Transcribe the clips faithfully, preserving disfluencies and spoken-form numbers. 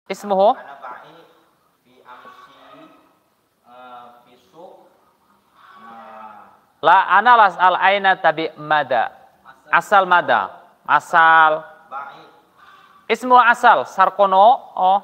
Ismuhu Ana ba'i fi amsi fi suq. La ana las al aina tabi mada. Asal mada. Asal. Ba'i Ismu asal sarkono oh.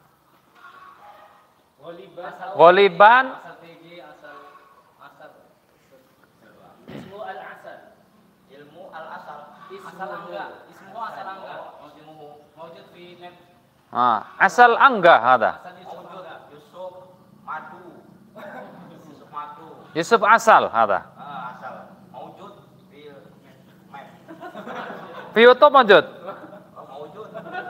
Goliban asal P J asal asal ismu al asal ilmu al asal. asal angga ismu asal angga mawjud fi net ah, asal angga hada. asal Yusuf Yusuf madu. Yusuf madu. Yusuf asal hada. Ah, asal mawjud fil map. Fi YouTube mawjud. Oh, mawjud.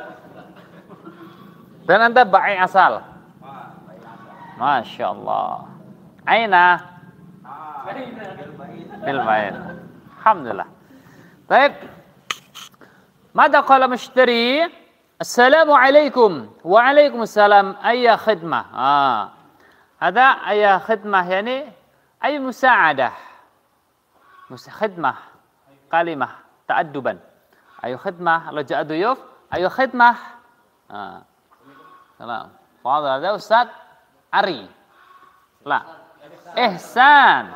Dan anta ba'i asal. Ah, ba'i asal. Masya Allah. Aina Ah, bil ba'id. bil ba'id. Alhamdulillah. Baik. Mada qala mushtari? Assalamualaikum. Waalaikumsalam. Ayya khidmah. Ah. Hada ayya khidmah yani ay musa'adah. Musa khidmah. Kalimah ta'adduban. Ayu khidmah. Kalau ja'a duyuf, ayu khidmah. Ah. Salam. Fadhil hada Ustaz Ari. La. Ihsan.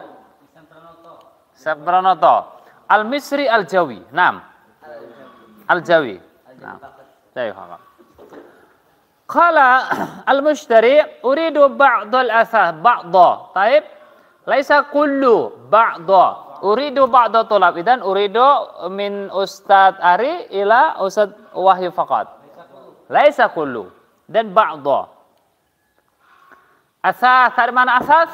Sabranoto. Al-Misri Al-Jawi. Naam. Al-Jawi. Naam. Jawi faqat. Qala al-mushtari uridu ba'd al-athah. Ba'da. Taib. Laisa kullu. Ba'da. Uridu ba'da tulab. Idan uridu min Ustaz Ari ila Ustaz Wahyu faqat. Laisa kullu. Dan ba'da. Asas. Dari mana asas?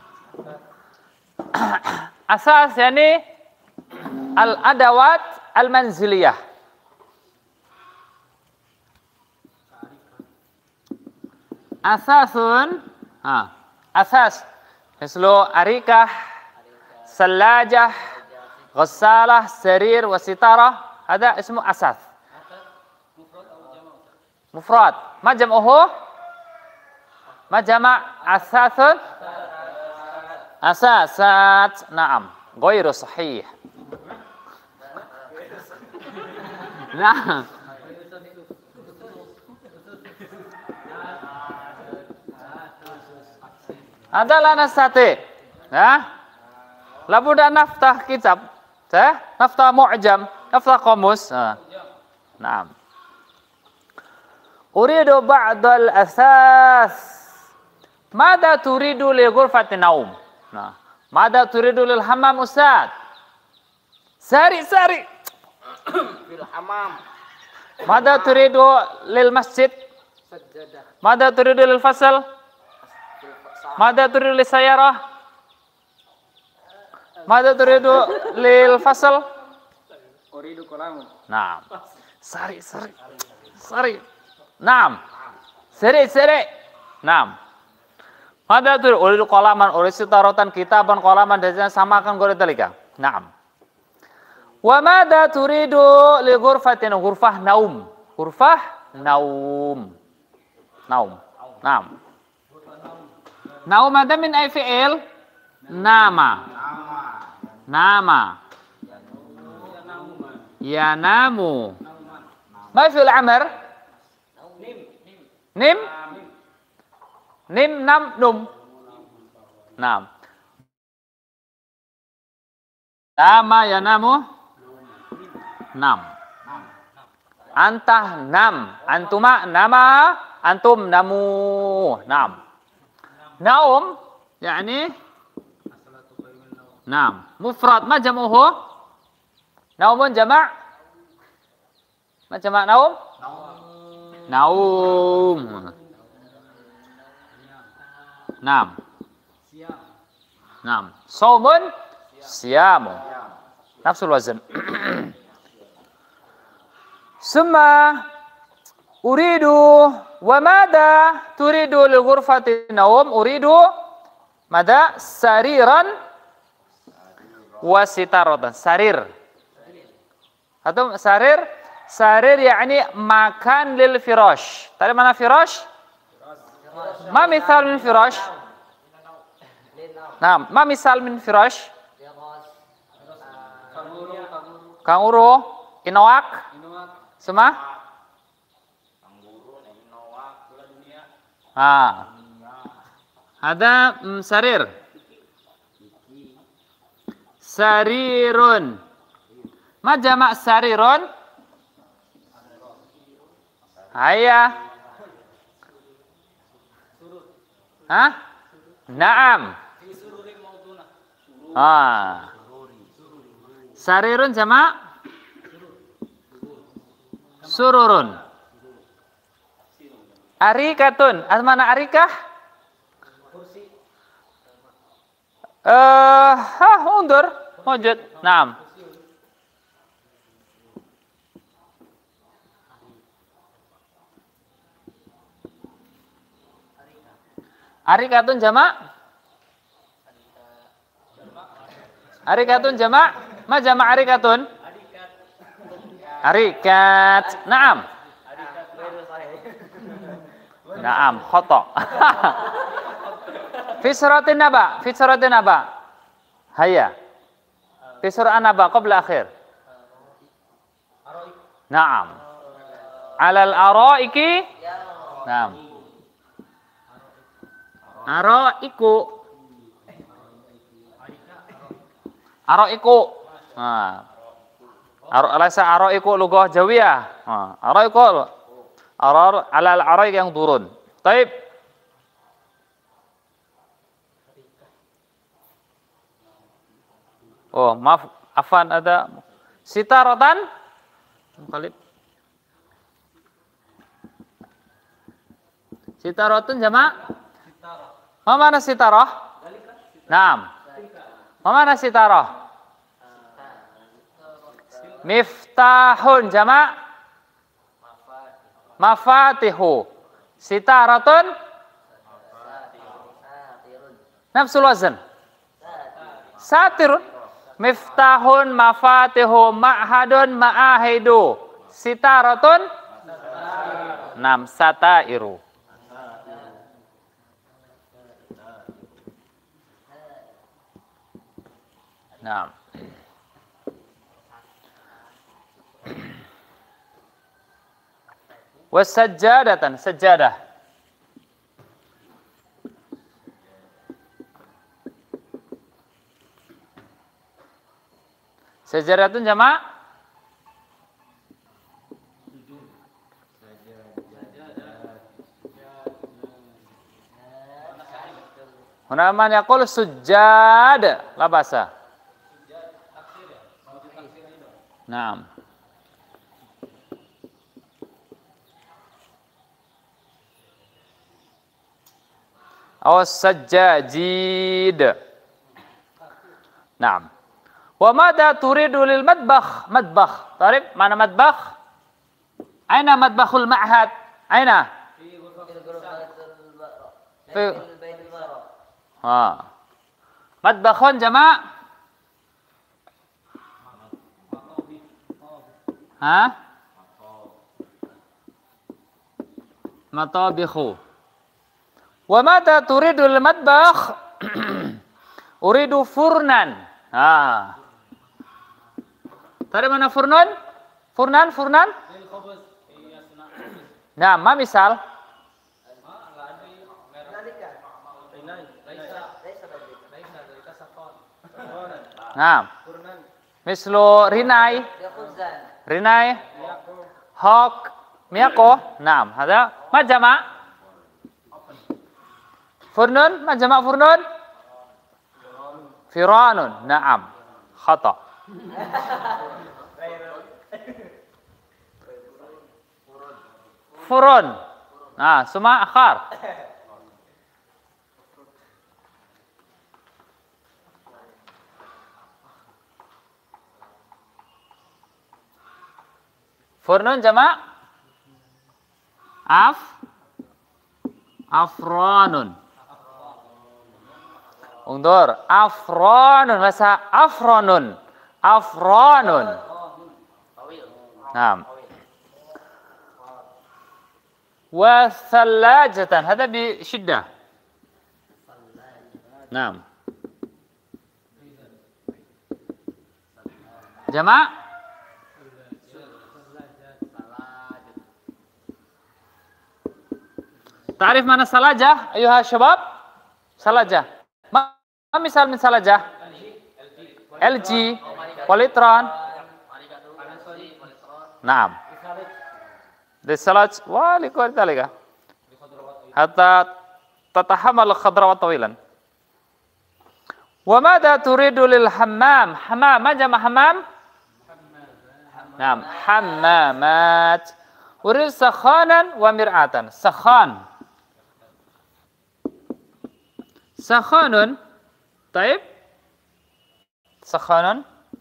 Asas yani al-adawat al-manziliyah. Asasun, ha, asas. Mislu arikah, salajah, ghassalah, sarir, wasitarah. Ada ismu asas. Mufrad. Ma jam'uhu? Ma jama' asasun? Asasat. Naam. Ghairu sahih. Nah. Adalah nastati. Ya. Labuda naftah kitab. Ya. Naftah mu'jam. Naftah qamus. Naam. Uridu ba'dal asas. Mada turidu li ghurfati naum? Nah. Mada turidu lil hammam Ustaz? Sari, sari. Fil hamam. Mada turidu lil masjid? Mada turidu lil fasal? Mada turidu lil sayarah? Mada turidu lil fasal? uridu kolamun Naam. Sari, sari. Sari. Naam. Sari, sari. Naam. Mada turidu uridu qalaman, uridu sitarotan, kitaban, qalaman, dan samakan gori dalika. Naam. Wa mada turidu li ghurfatin? Ghurfah naum. Ghurfah naum. Naum. Naam. Naum ada min ay fi'il? Nama. Nama. Ya namu. Ma fi'il amr? Nim. Nim nam num. Naam. Nama ya namu. Nam. Antah nam. Antuma nama. Antum namu. Nam. Naum. Yani. Nam. Mufrad. Ma jam'uhu? Naumun jama'. Ma jama' naum? Naum. Nam. Nam. Saumun. Siyamun. Nafsul wazn. Summa uridu wa mada turidu lil ghurfati naum? Uridu mada sariran wa sitaratan. Sarir. Atau sarir? Sarir yani makan lil firash. Tadi mana firash? Ma misal min firash? Nah, ma misal min firash? Kanguru, inowak, semua? Kanguru, inowak, Ah. Ada mm, sarir. Sarirun. Ma jamak sarirun? Ayah. Hah? Naam. Ah. Sarirun jamak? Sururun. Arikatun. Mana arikah? Eh, hah, undur. Wujud. Naam. Arikatun jamak? Arikatun jamak? Ma jamak arikatun? Arikat. Naam. Naam, khata. Fi suratin naba, fi suratin naba. Hayya. Fi surah an-naba qabla akhir. Naam. Alal araiki? Naam. Araiku. Araiku. Nah. Aro alasa araiku lughah Jawiyah. Nah, araiku. Arar alal araik yang turun. Taib. Oh, maaf, afan ada sitaratan. Khalid. Sitaratun jamak? Ma mana sitarah? Naam. Ma mana sitarah? Miftahun jamak? Mafatihu. Sitaratun? Nafsul wazn. Satirun. Miftahun, mafatihu, ma'hadun, ma'ahidu. Sitaratun? Nam satairu. Naam. Wasajjadatan, sajjadah. Sajjadatun jamak? Huna man yaqul sujjad, la basa. Naam. Awas sajjajid. Naam. Wa madza turidu lil madbakh? Madbakh. Tarif mana madbakh? Aina madbakhul ma'had? Aina? Fi Ha. Madbakhun jamak? Ha? Matabikhu. Wa mata turidul madbakh? Uridu furnan. Ah. Tadi mana furnun? Furnan, furnan? Nah, ma misal? Nah. Mislu rinai. Rinai. Hok. Miyako. Nah, ada ma jamak? Furnun, ma jamak furnun? Firanun, na'am. Khata. Furun. Nah, semua akhar. Furnun jamak? Af. Afranun. Undur, afranun, bahasa afranun, afranun. Naam. Wa thallajatan, hada bi syiddah. Naam. Jamak? Ta'rif mana salajah? Ayuha syabab. Salajah. Ma misal min salajah? L G, Polytron. Naam. للثلج ولكل ذلك حتى تتحمل الخضروات طويلا. وماذا تريد للحمام؟ حمام ما جمع حمام؟ نعم حمامات. أريد سخانا ومرآة. سخان سخان طيب سخان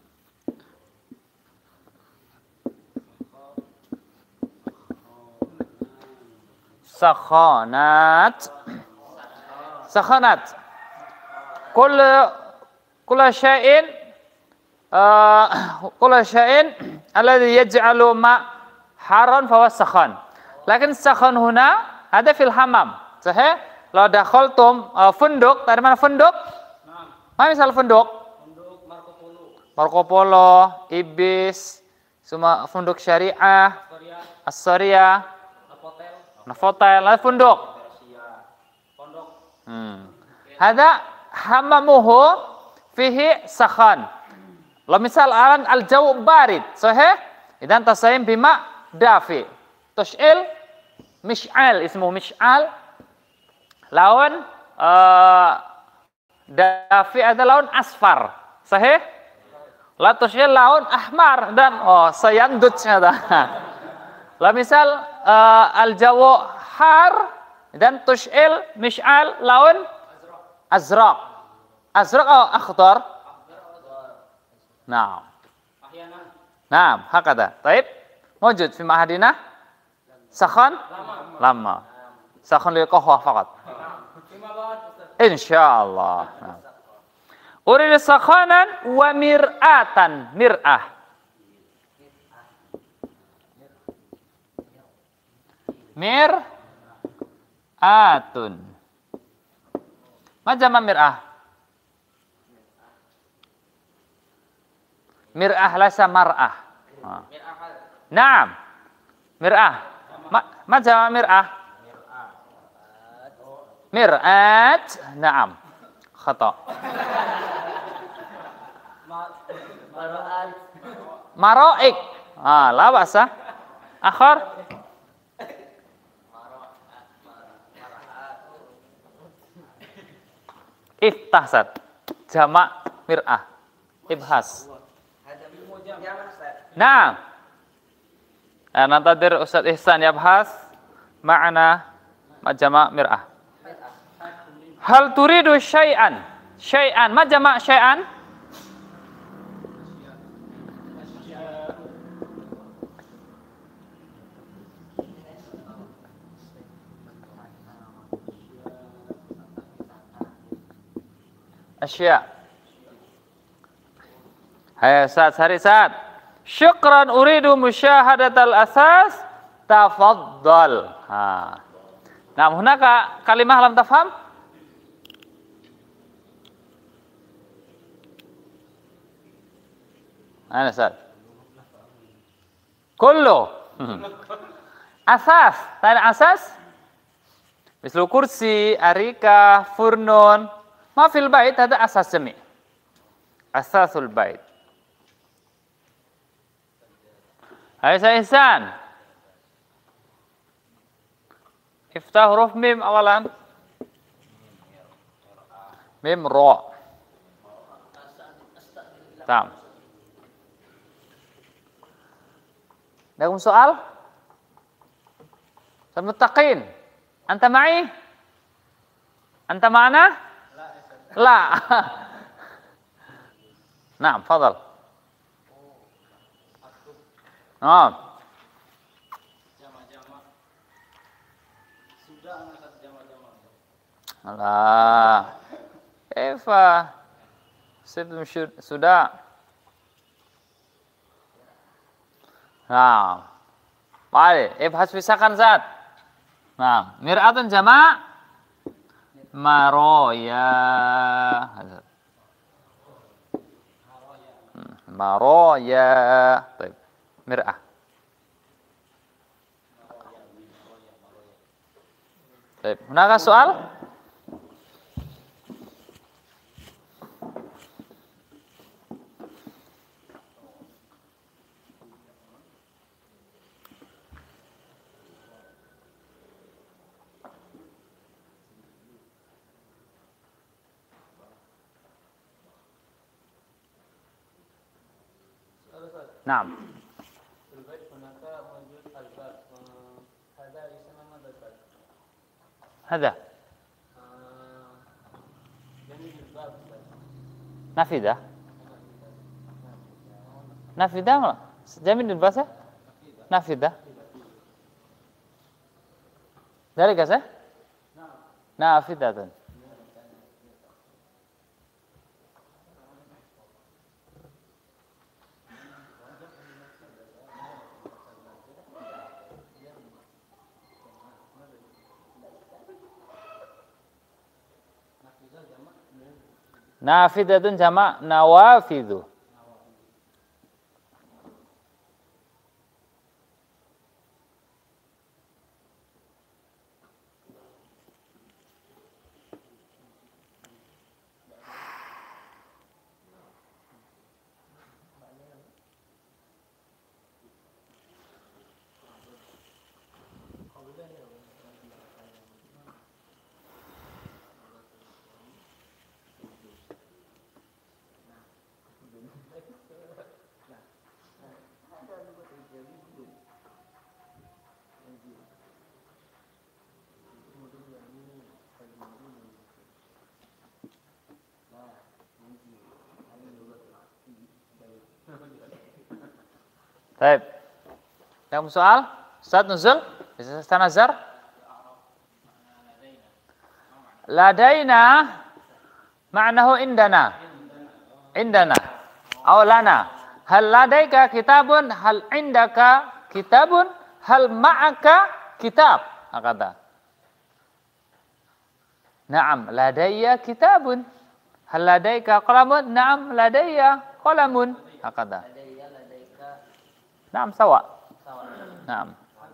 سخانات سخانات كل كل شيء آه كل شيء الذي يجعل ماء حارا فهو سخان. لكن السخان هنا هذا في الحمام صحيح. لو دخلتم فندق dari mana funduk? Mana misal funduk? Untuk Marco Polo, Marco Polo, Ibis, semua funduk syariah, Korea, Astoria, Novotel, Novotel, lalu funduk. Pondok, Hmm. Hada hamamuhu fihi sakhan. Lalu misal alan al-jawu barid, sahih? Idan tasayim bima dafi. Tush'il mish'al, ismu mish'al. Lawan uh, dafi ada lawan asfar, sahih? La tush'il lawan ahmar dan oh sayandut ada. Lalu misal uh, al-jawu har dan tush'il mish'al lawan azraq. Azraq atau akhdar? Naam. Ahyanan, Naam, hakada. Taib. Mawjud fi ma'hadina? Sakhan? Lama. Sakhan lil qahwah faqat. lima banget Ustaz. Insyaallah. Naam. Uridu sakhanan wa mir'atan. Mir'ah. Mir'atun. Ma jama mir'ah? Mir'ah lasa mar'ah. Naam. Mir'ah. Ma, ma jama mir'ah? Mir'at. Naam. Khata. Maro'ik. Ah, la ba'sa. Akhar. Iftahsat. Jama' mir'ah. Ibhas. Naam. Nantadir Ustaz Ihsan yabhas ma'ana majama' mir'ah. Hal turidu syai'an? Syai'an, majama' syai'an? Asya. Hai Ustaz, hari Ustaz. Syukran uridu musyahadatal asas. Tafaddal. Ha. Nah, hunaka kalimah lam tafham? Ana Ustaz. Kullu. Asas, tanya asas? Misal kursi, arika, furnun. Ma fil bait ada asas jami'. Asasul bait. Hai saya Ihsan. Iftah huruf mim awalan. Mim ra. Tam. Ada soal? Soal muttaqin. Anta ma'i? Anta ma'ana? La. Naam, fadal. Naam. Jama-jama. Sudah anak kata jama-jama. Allah. Kaifa? Sebelum sudah. Naam. Baik, ibhas fisakan zat. Naam, mir'atun jama' maroya. Maroya. Baik. Mir'ah. Baik, manakah soal? Naam. البيت هناك موجود الباب هذا يسمى ماذا الباب؟ هذا جميل الباب نافذة. نافذة ولا؟ جميل الباب نافذة. ذلك صح؟ نافذة. Nafidatun jamak nawafidhu. Baik. Yang soal? Ustaz Nuzul? Bisa tanazar? Ladaina ma'nahu indana. Indana. Aw lana. Hal ladaika kitabun? Hal indaka kitabun? Hal ma'aka kitab? Kata. Naam, ladayya kitabun. Hal ladaika qalamun? Naam, ladayya qalamun. Kata. نعم سواء نعم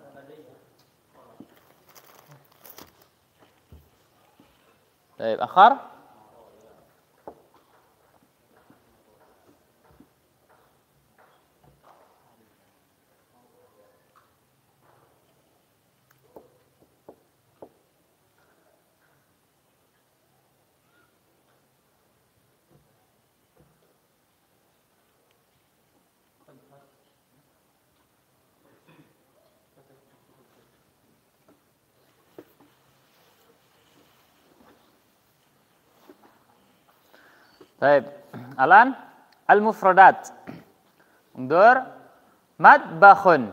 طيب آخر Baik, alan al-mufradat. Undur madbakhun.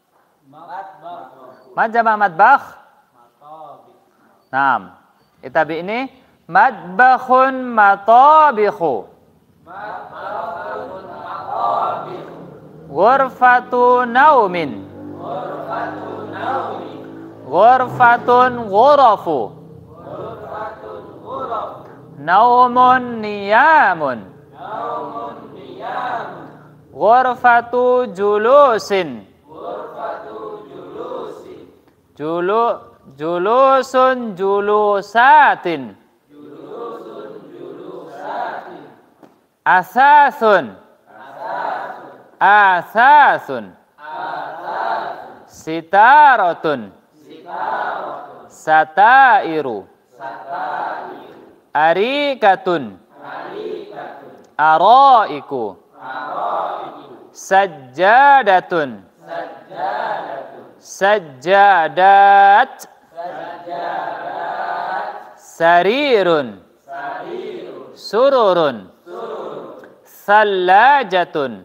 Mad jama' madbakh? Naam. Itabi ini madbakhun matabikhu. Ghurfatu naumin. Ghurfatun ghurafu. Naumun niyamun. Ghurfatu julusin. Julu julusun julusatin. Asasun. Asasun. Sitaratun. Satairu. Arikatun. Araiku. Sajjadatun. Sajjadat. Sarirun. Sururun. Thallajatun.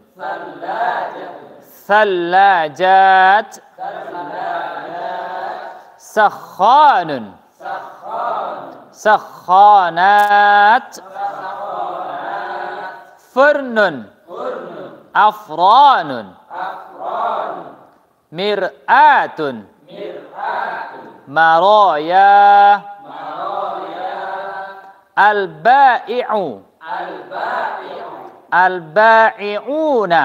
Thallajat. Sakhanun. Sakhanat. Furnun. Afranun. Mir'atun. Maraya. Al-ba'i'u. Al-ba'i'una.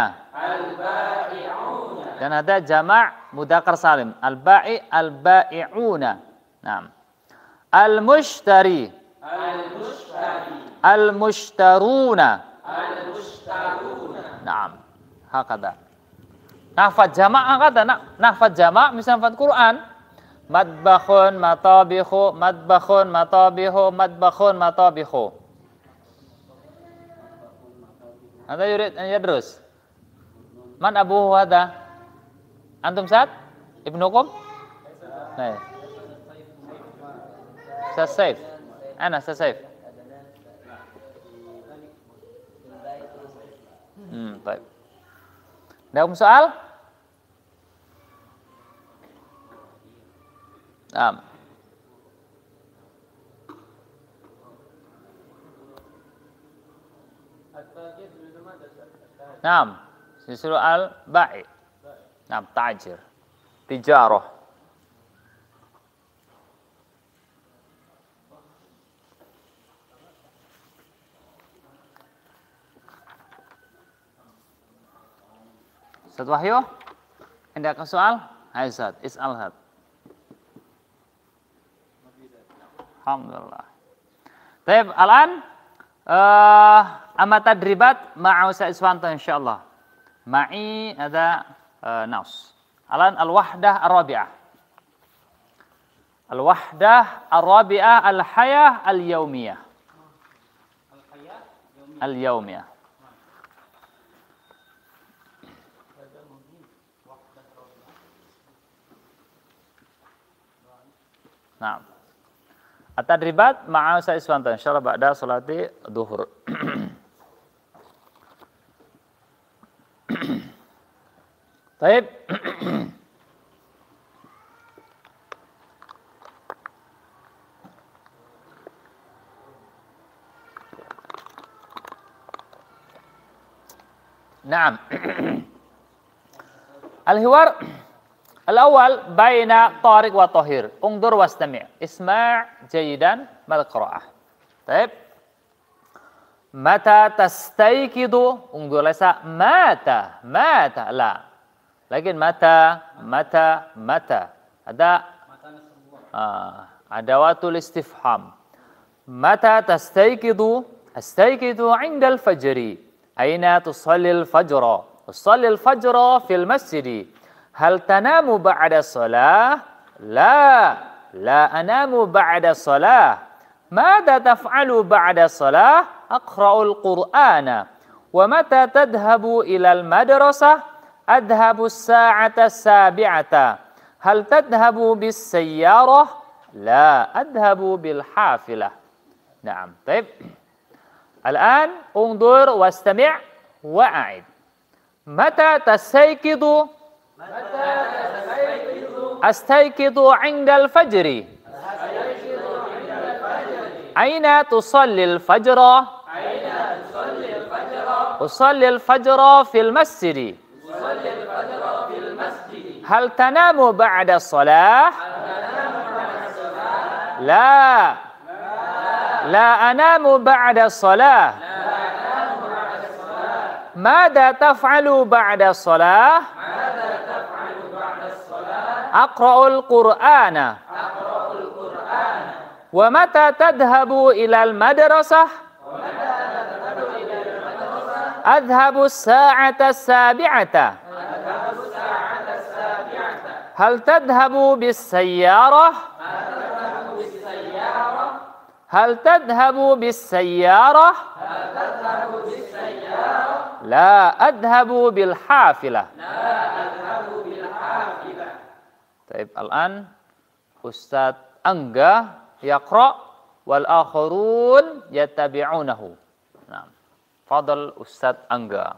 Dan ada jama' mudzakkar salim. Al-ba'i' al-ba'i'una. Naam. Al-mushtari. Al-mushtari. Al-mushtaruna. Al-mushtaruna. Naam. Hakada. Nahfad jama' hakada. Nahfad jama' misal nahfad Quran. Madbakhun, matabikhu, madbakhun, matabihu, madbakhun, matabihu. Hada yurid an yadrus. Man abuhu hada? Antum Sa'ad? Ibnukum? Nah. Ustaz Saif. Ana Ustaz Saif. Hmm, baik. Ada soal? Naam. Naam. Disuruh al-ba'i. Naam, ta'jir. Tijarah. Ustaz Wahyu, ada soal? Hai Ustaz, is'al Ustaz. Alhamdulillah. Baik, al-an uh, amma tadribat ma'a Ustaz Iswanto insyaallah. Ma'i ada uh, naus. Al-an al-wahdah ar-rabi'ah. Al-wahdah ar-rabi'ah al-hayah al-yaumiyah. Al-hayah Al-yaumiyah. Nah, at-tadribat ma'a Ustaz Iswanto insyaallah ba'da salati duhur. Baik. Naam. Al-hiwar الأول بين طارق وطهير انظر واستمع اسمع جيدا ما القراءة طيب متى تستيقظ انظر ليس متى متى لا لكن متى متى متى هذا آه أدوات الاستفهام متى تستيقظ استيقظ عند الفجر أين تصلي الفجر تصلي الفجر في المسجد هل تنام بعد الصلاة؟ لا لا أنام بعد الصلاة ماذا تفعل بعد الصلاة؟ أقرأ القرآن ومتى تذهب إلى المدرسة؟ أذهب الساعة السابعة هل تذهب بالسيارة؟ لا أذهب بالحافلة نعم طيب الآن انظر واستمع وأعد متى تستيقظ أستيقظ عند الفجر أين تصلي الفجر أصلي الفجر في المسجد هل تنام بعد الصلاة لا لا أنام بعد الصلاة ماذا تفعل بعد الصلاة أقرأ القرآن ومتى تذهب إلى المدرسة أذهب الساعة السابعة هل تذهب بالسيارة هل تذهب بالسيارة لا أذهب بالحافلة طيب الآن أستاذ أنجا يقرأ والآخرون يتبعونه نعم فضل أستاذ أنجا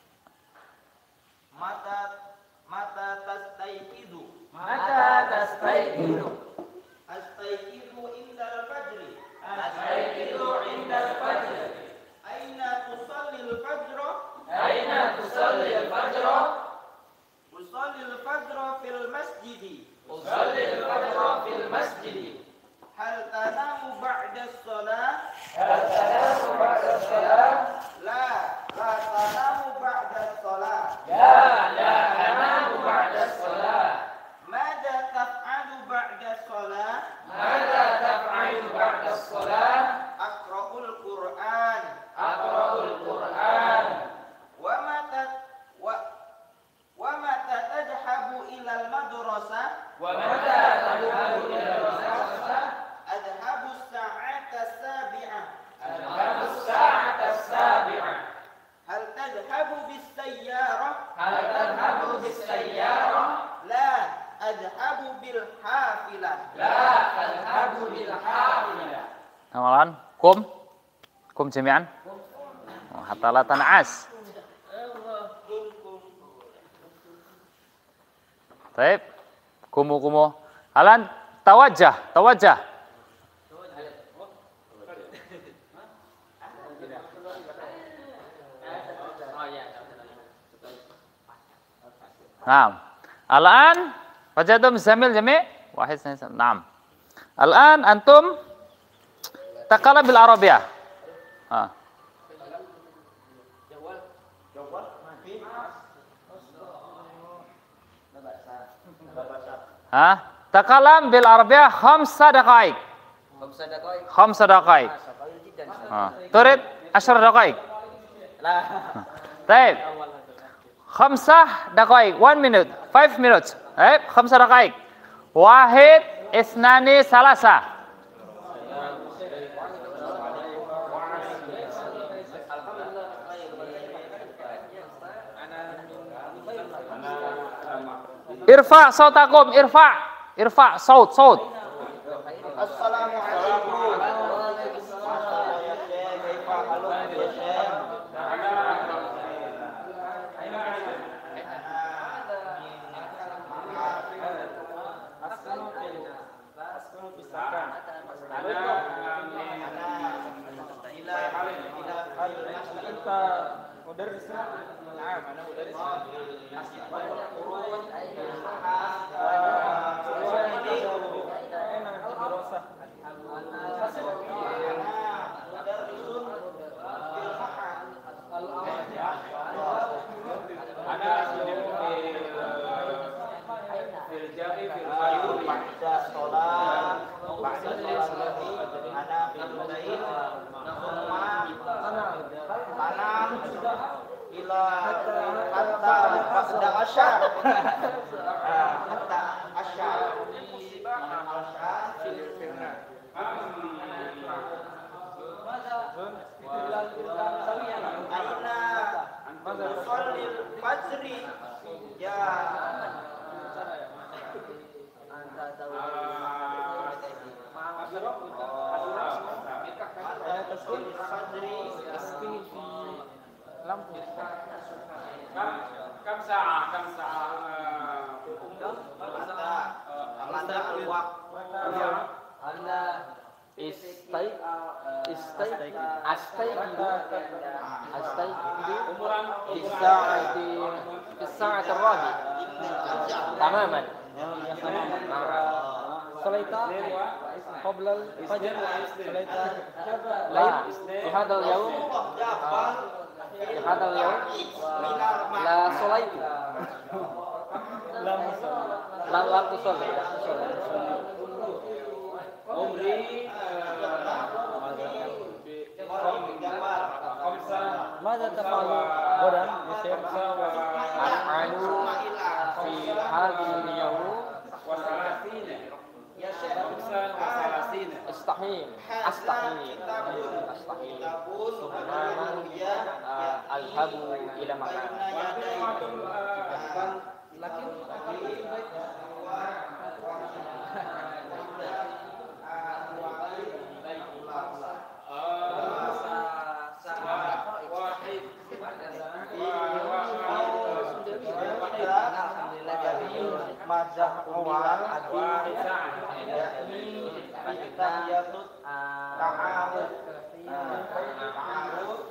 متى متى تستيقظ متى تستيقظ أستيقظ عند الفجر أستيقظ عند الفجر أين تصلي الفجر أين تصلي الفجر أصلي الفجر في المسجد أصلي الفجر في المسجد هل تنام بعد الصلاة هل تنام بعد الصلاة لا لا تنام بعد الصلاة لا لا أنام بعد الصلاة ماذا تفعل بعد الصلاة ماذا تفعل Amalan kum kum jami'an. Oh, hatta la tan'as. Baik. Kumu kumu. Alan tawajjah, tawajjah. Naam. Al-an wajadtum zamil jami' wahid sanad. Naam. Al-an antum takalam bil arabiyah. Ha. Ha? Takalam bil arabiyah khamsa daqa'iq. Khamsa daqa'iq. Khamsa daqa'iq. Ha. Turid ashar daqa'iq. Lah. Baik. Khamsah daqa'iq. One minute. Five minutes. Baik. Khamsa daqa'iq. Wahid, isnani, salasa. Irfa sautakum, irfa. Irfa saut, saut. Assalamualaikum. Kam sa'ah, kam sa'ah. Mada al-waqt. Anda istai istai astai astai Umuran di saat di saat الرابع تماما صليت قبل الفجر صليت لا في هذا اليوم في هذا اليوم لا صليت لم لم تصلي umri ماذا تفعل غدا يصير أفعل في هذه اليوم استحيل استحيل استحيل ثم أذهب إلى مكان لكن Madah awal adi yakni kita yatut ta'aruf ta'aruf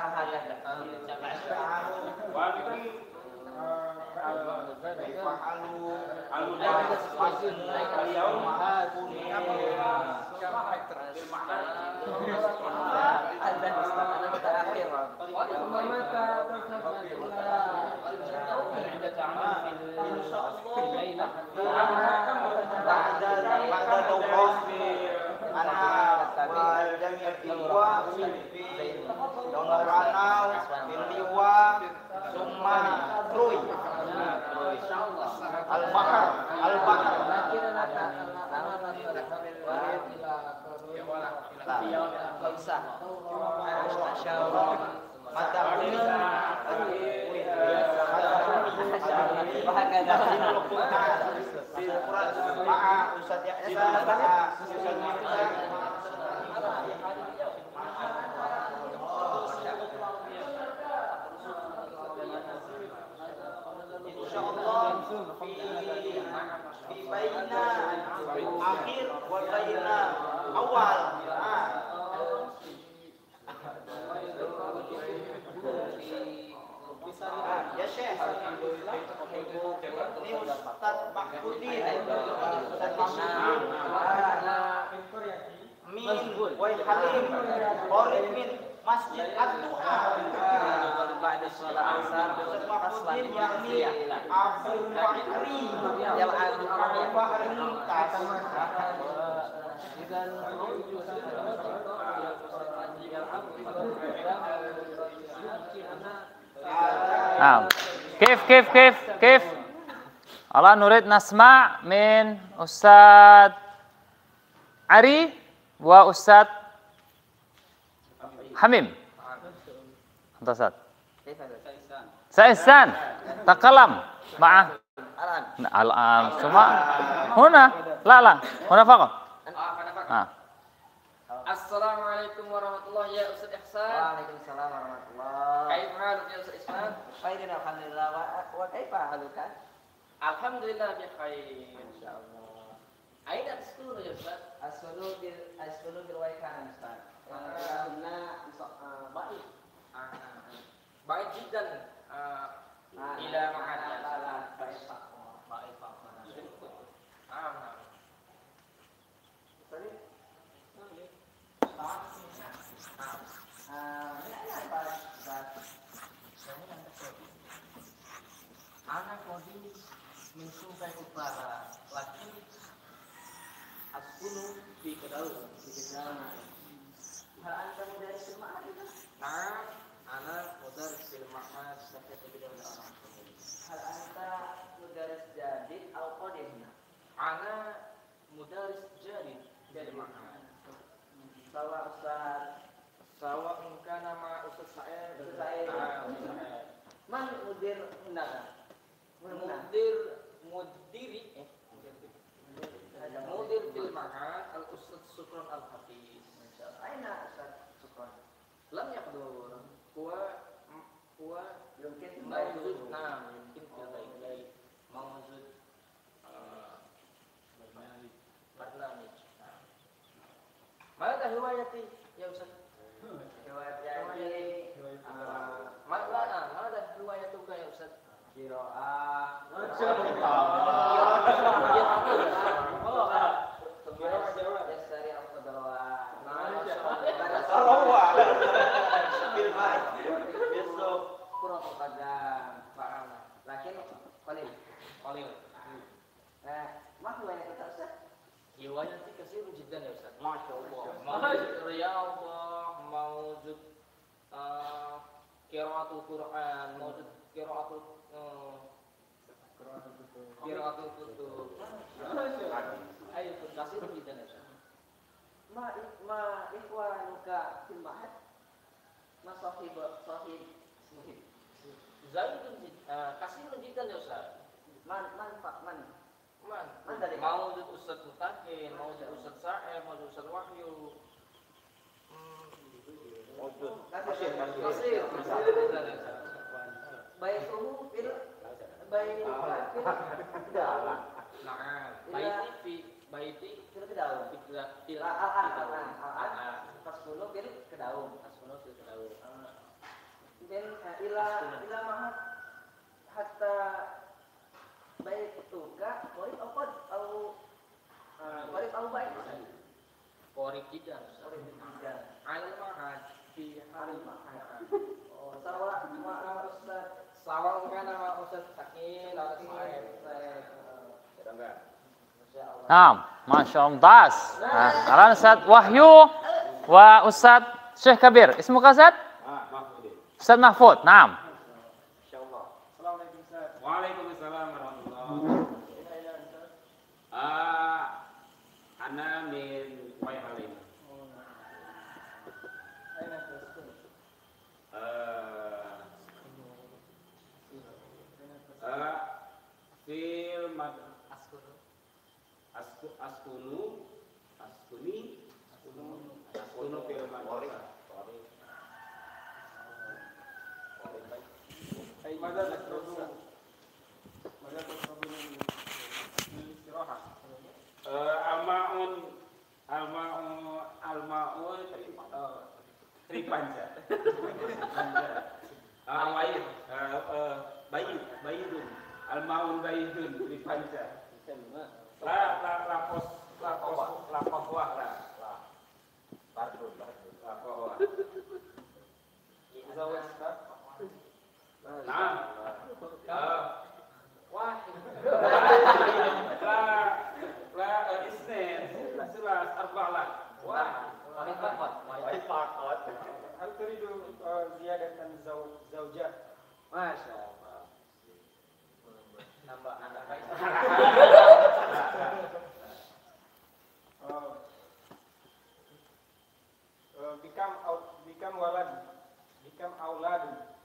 Al-Bahar, Al-Bahar. Wai Halim, Qorib min Masjid Ad-Du'a. Ba'da shalat asar Mahfudin yakni Abdul Fahri. Yang Abdul Fahri Tas. نعم كيف كيف كيف كيف الله نريد نسمع من أستاذ عري وأستاذ حميم. أنت أستاذ سائسان تكلم معه الآن ثم هنا لا لا هنا فقط. آه. Assalamualaikum warahmatullahi ya Ustaz Ihsan. Waalaikumsalam warahmatullahi. Kaifa haluk ya Ustaz Ihsan? Khairin alhamdulillah wa wa kaifa haluka? Alhamdulillah bi khair insyaallah. Aina tasqulu ya Ustaz? Asqulu bil asqulu bil waikan Ustaz. Karena baik. Baik jiddan ila ma'ad. Baik Pak. Baik Pak. Ah. Anak kodi mensukai upara laki asunu di kedau di kedau. Hal anda dari semangat itu? Nah, anak modal film Ahmad sampai ke video orang. Hal anda mudaris jadid al qadimna. Anak modal jadi jadi Ahmad. Sawa Ustaz, Sawa mungkin nama Ustaz saya Ustaz saya. Man mudir undangan. Mudir mudiri eh mudir fil ma'ad al Ustaz Sukron al Hafiz. Aina Ustaz Sukron? Lam yaqdur huwa huwa Mungkin mawjud nah mungkin fil baik mawjud barnamij. Mana riwayati ya Ustaz? Riwayat jadi Mana mana riwayatuka ya Ustaz? Kiroah. Dari Al-Qadrawah. Al-Qadrawah. Besok kurang kadang paham. Lakin qalil. Qalil. Nah, mah banyak kata Ustaz. Riwayati kasir jiddan ya Ustaz. Masyaallah. Mawjud riyadhah, mawjud qiraatul Quran, mawjud qiraatul qiraatul kutub. Ayo kasir jiddan ya Ustaz. Ma ma ikhwanuka fil ma'ad. Ma sahib sahib sahib. Zaidun kasir jiddan ya Ustaz. Man man pak man. Man, Man dari mawjud Ustaz Mutakin, mawjud Ustaz Sa'ib, mawjud Ustaz Wahyu. Kasir Kasir. baituhu fil baituka fil dalam. Nah, baiti fi baiti Fil kedaum. fil fil Al-an al-an fasbunu fil kedaum. Asmanu fil kedaum. Dan ila ila mahat hatta baituka qarib au qad au qarib au bait. Qorib jiddan. Qarib tidak. Al ma'ad fi hal ma'ad. Oh, sawa ma Ustaz. Sawa kana ma Ustaz Sakin atau Sa'ib. نعم ما شاء الله ممتاز. الآن أستاذ وحيو وأستاذ شيخ كبير. اسمك أستاذ؟ أستاذ محفوظ. نعم. Waalaikumsalam warahmatullahi wabarakatuh. Ah, ana min Wai Halim. Eh, eh, fil mad askunu asku askunu askuni askunu askunu fil mad. ماذا تشربون؟ ماذا تشربون من الاستراحة؟ Almaun almaun almaun tripanja. Ah, baik. Bayi, bayidun. Almaun bayidun tripanja. La la la pos la pos la pos wah la. arba'ah. Wah. Wahid faqat. Wahid faqat. Hal turidu ziyadatan zaujah? Masya Allah. Nambah anak baik. Bikam bikam walad. Bikam aulad.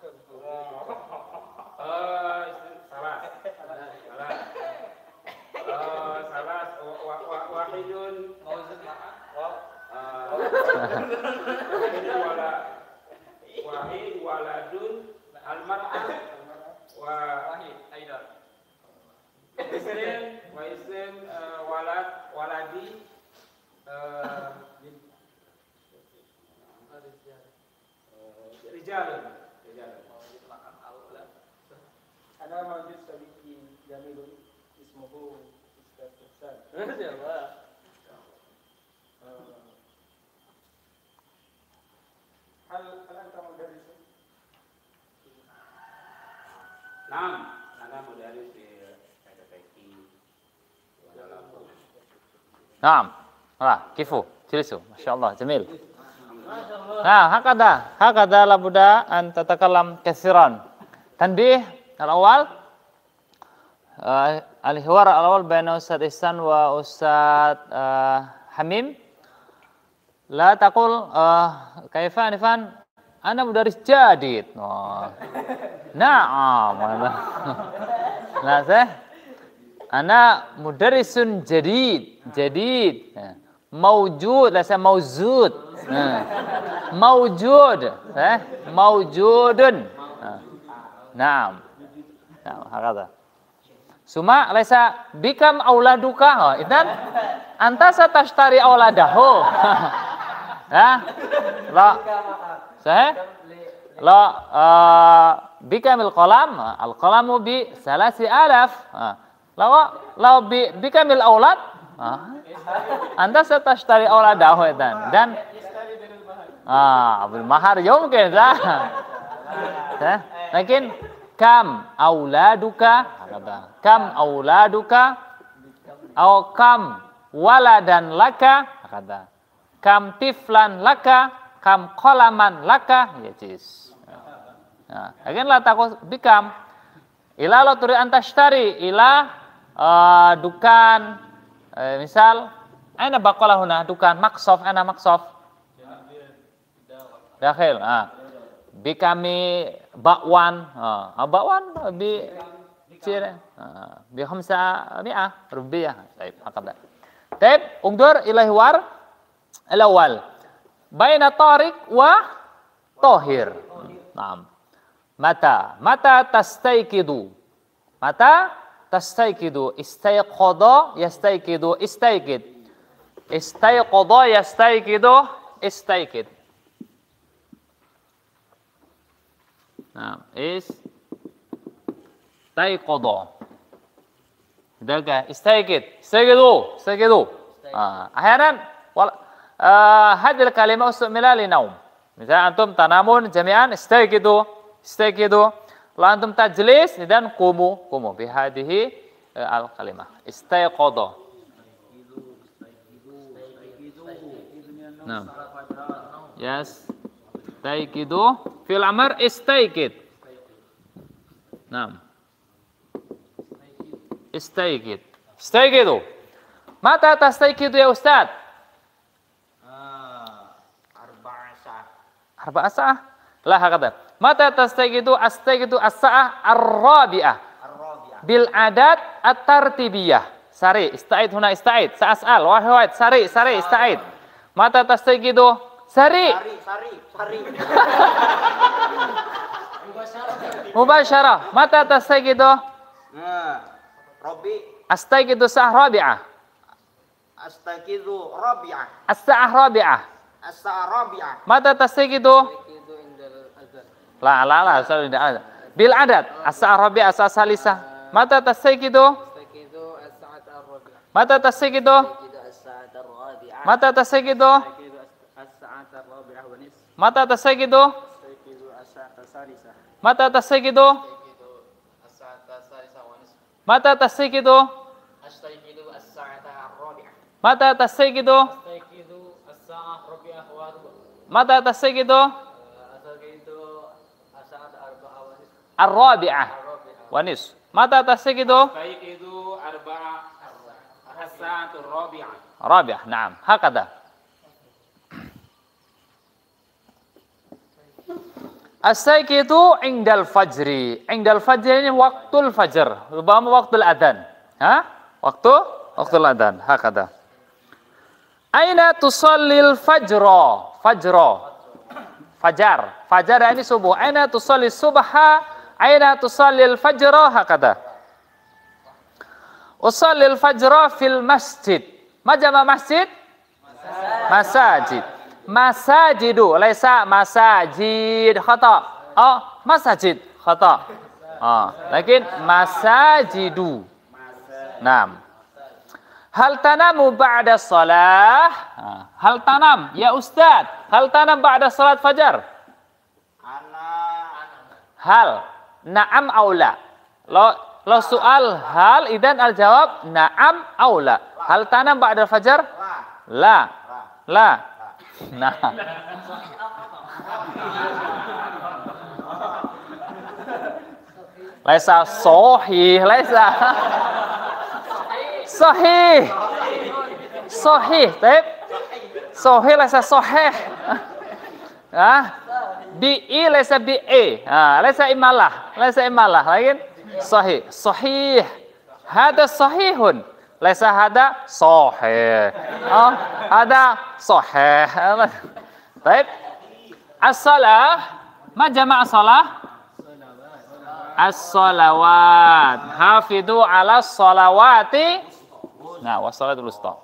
Eh, salah. Salah. Eh, salah wa wa wahidun Mauzud ma'a. wahidun wala wahid waladun almar'ah wa Wahid aidan. ism wa ism eh, walad waladi eh, rijalun rijalun Ana mawjud sabiki jamilun ismuhu Ustaz Ihsan. Masya Allah. Hal hal anta mudarrisun? Naam, ana mudaris di Kaki. نعم ها كيفو جلسوا ما شاء الله جميل ها هكذا هكذا لابد أن تتكلم كثيرا تنبيه الأول آه الحوار الأول بين أستاذ إحسان وأستاذ آه حميم لا تقول آه كيف أنفان أنا مدرس جديد نعم لا سه أنا مدرس جديد جديد موجود ليس موجود موجود موجود نعم نعم هكذا ثم ليس بكم أولادك إذن أنت ستشتري أولاده ها لا صحيح لا بكم القلم القلم بثلاث آلاف لو لو بكم الأولاد Anda satashtari auladahu dan dan ah bil mahar yumkin dah. Lakin kam auladuka kata kam auladuka atau kam waladan laka kata kam tiflan laka kam qalaman laka ya cis. Nah, lakin la takut bikam ila la turi antashtari ila uh, dukan uh, misal aina baqala huna dukan maksaf ana maksaf dakhil ah bikami bakwan ah bakwan bi cire ah bi khamsa mi'ah rupiah baik hakada baik ungdur ila hiwar al-awwal baina tariq wa tahir naam mata mata tastayqidu mata tastayqidu istayqada yastayqidu istayqid istayqada yastayqidu istayqid nah is tayqada daga istayqid istayqidu istayqidu ah ahyanan wal hadhihi al-kalima ustumila li naum misal antum tanamun jami'an istayqidu istayqidu la antum tajlis dan qumu qumu bi hadhihi al-kalimah istayqada nah yes istayqidu fil amr istayqid nah istayqid istayqidu mata tastayqidu ya ustaz arba'a sa'ah la hakada mata tastayqidu astayqidu as-sa'ah ar-rabi'ah bil adat at-tartibiyah sari ista'id huna ista'id sa'as'al wahid sari sari ista'id mata tastayqidu sari Sari, sari, sari. mubasyarah mata tastayqidu Nah, Robi astayqidu sa'ah rabi'ah astaqidu rabi'ah. as-sa'ah rabi'ah As-sa'a rabi'ah. mata tastayqidu la la la selalu tidak ada bil adat as-sa'ah rabi'ah as-sa'ah salisah mata tastayqidu Astaqidu as-sa'at ar-rabi'ah. mata tastayqidu Astaqidu as-sa'at ar-rabi'ah. mata tastayqidu Astaqidu as-sa'at ar-rabi'ah wa nisf. mata tastayqidu Astaqidu as-sa'at as-salisah. mata tastayqidu Astaqidu as-sa'at as-salisah wa nisf. mata tastayqidu Astaqidu as-sa'at ar-rabi'ah. mata tastayqidu Astaqidu As-sa'ah rabi'ah wa ruba. Mata tasik itu Asal itu as-sa'ah arba'ah wa nis. ar-rabi'ah Ar-rabi'ah. wa nis. Mata tasik itu Baik itu arba'ah as-sa'atul rabi'ah. rabi'ah. Naam, hakada. As-saik itu indal fajri. Indal fajri ini waktul fajr. Rubama waktul adhan. Ha? Waktu waktul adhan. Hakada. Aina tusallil fajra. Fajra. Fajar. Fajar ini subuh. Aina tusallil subha. Aina tusallil fajra. Hakada. Usallil fajra fil masjid. Ma jama masjid? Masajid. Masajidu, laisa masajid, khata. Oh, masajid, khata. Oh, lakin masajidu. Naam. Hal tanamu ba'da salah? Hal tanam, ya Ustaz. Hal tanam ba'da salat fajar? Hal, na'am aula. Lo, lo soal hal, idan al jawab na'am aula. Hal tanam ba'da fajar? La. La. Nah. Laisa sahih, laisa. Sahih. Sahih, baik. Sahih laisa sahih. Ah. Bi i laisa bi e. Ah, laisa imalah, laisa imalah, lain sahih. Sahih. Hada sahihun. Laisa hada sahih. Oh, hada sahih. Baik. As-salah, ma jama' as-salah? As-salawat. Hafidhu 'ala as-salawati. Nah, was-salatul wusta.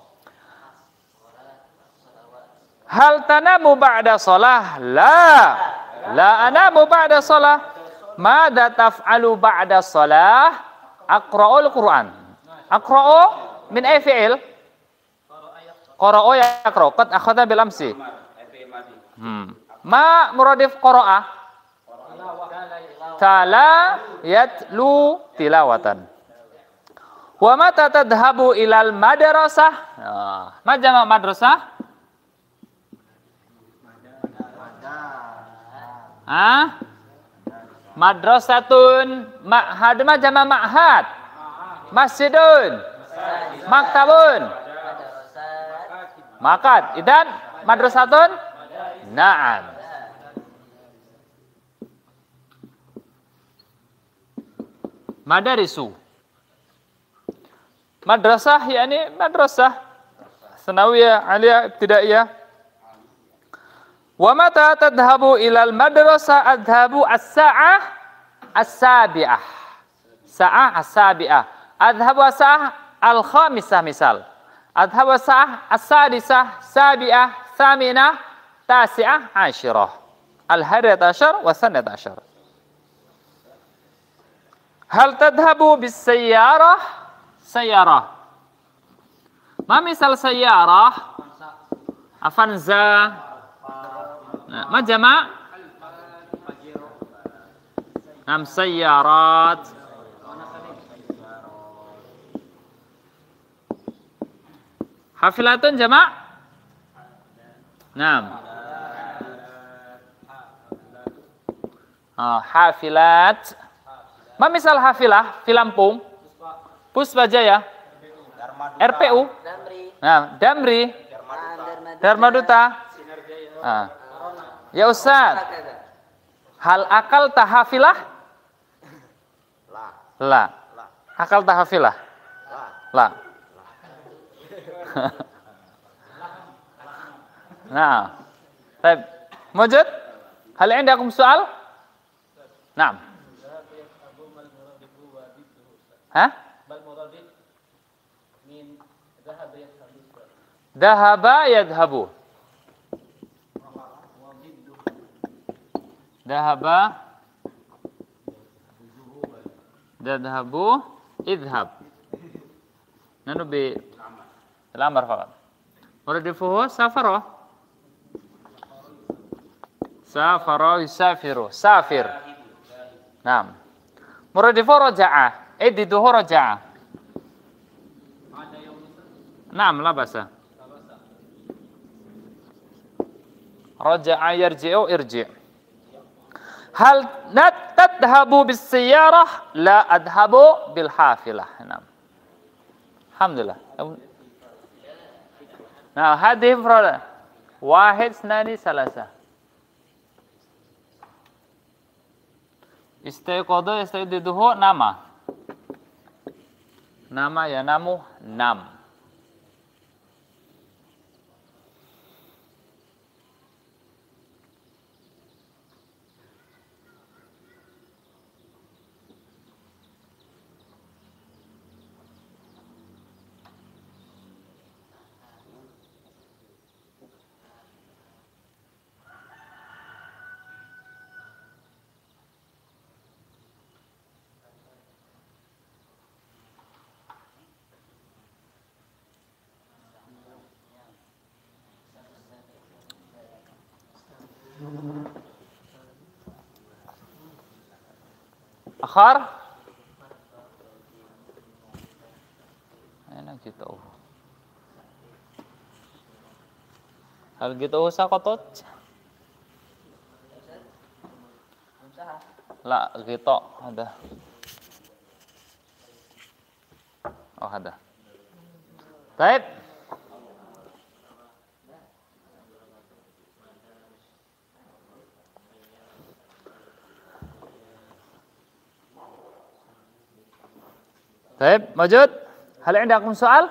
Hal tanamu ba'da shalah? La. La anamu ba'da shalah. Mada taf'alu ba'da shalah? Aqra'ul Qur'an. Aqra'u min ay fi'il? Qara'u yaqra'. Qad akhadha bil amsi. Hmm. Ma muradif qara'a? Tala yatlu tilawatan. Wa mata tadhhabu ilal madrasah? Ma jama' madrasah? Ah? Madrasatun, ma'had, ma jama' ma'had? Masjidun, maktabun, makad. Idan madrasatun, na'am. Madarisu. Madrasah yakni madrasah sanawiyah, aliyah, ibtidaiyah. Wa mata tadhhabu ilal madrasah? Adhabu as-sa'ah as-sabi'ah. Sa'ah as-sabi'ah. Adhabu as-sa'ah al-khamisah misal. Adhabu as-sa'ah as-sadisah, sabi'ah, thaminah, tasi'ah, ashirah. Al-hadiyat ashar wa thaniyat ashar. Hal tadhabu bis-sayyarah? Sayyarah. Ma misal sayyarah? Afanza. Nah, ma jama'? Nam sayyarat. Hafilatun jama'? Naam. Ah, hafilat. Ma misal hafilah di Lampung? Puspa Jaya. R P U. Nah, Damri. Dharmaduta. Ah. Ya Ustaz. Hal akal tahafilah? La. Akal tahafilah? La. Nah, baik. Mujud? Hal indakum soal? Naam. Hah? Dahaba yadhabu. Dahaba yadhabu idhab. Nanu bi lamar faqat. Muradifuhu safara. Safara yusafiru. Safir. Naam. Muradifu raja'a. Ediduhu raja'a. Naam, la basa. Raja'a yarji'u irji'. Hal nat tadhabu bis siyarah? La adhabu bil hafilah. Naam. Alhamdulillah. Nah, hadis mufrad. Wahid, snani, salasa. Istaiqadha yastaiqiduhu nama. Nama ya namu nam. Akhar enak gitu. Hal gitu sakotot la gitu ada. Oh ada. Baik. Baik, Majud. Hal عندكم soal?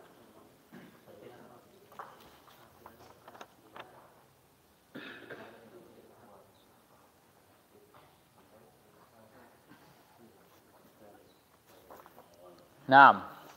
Naam.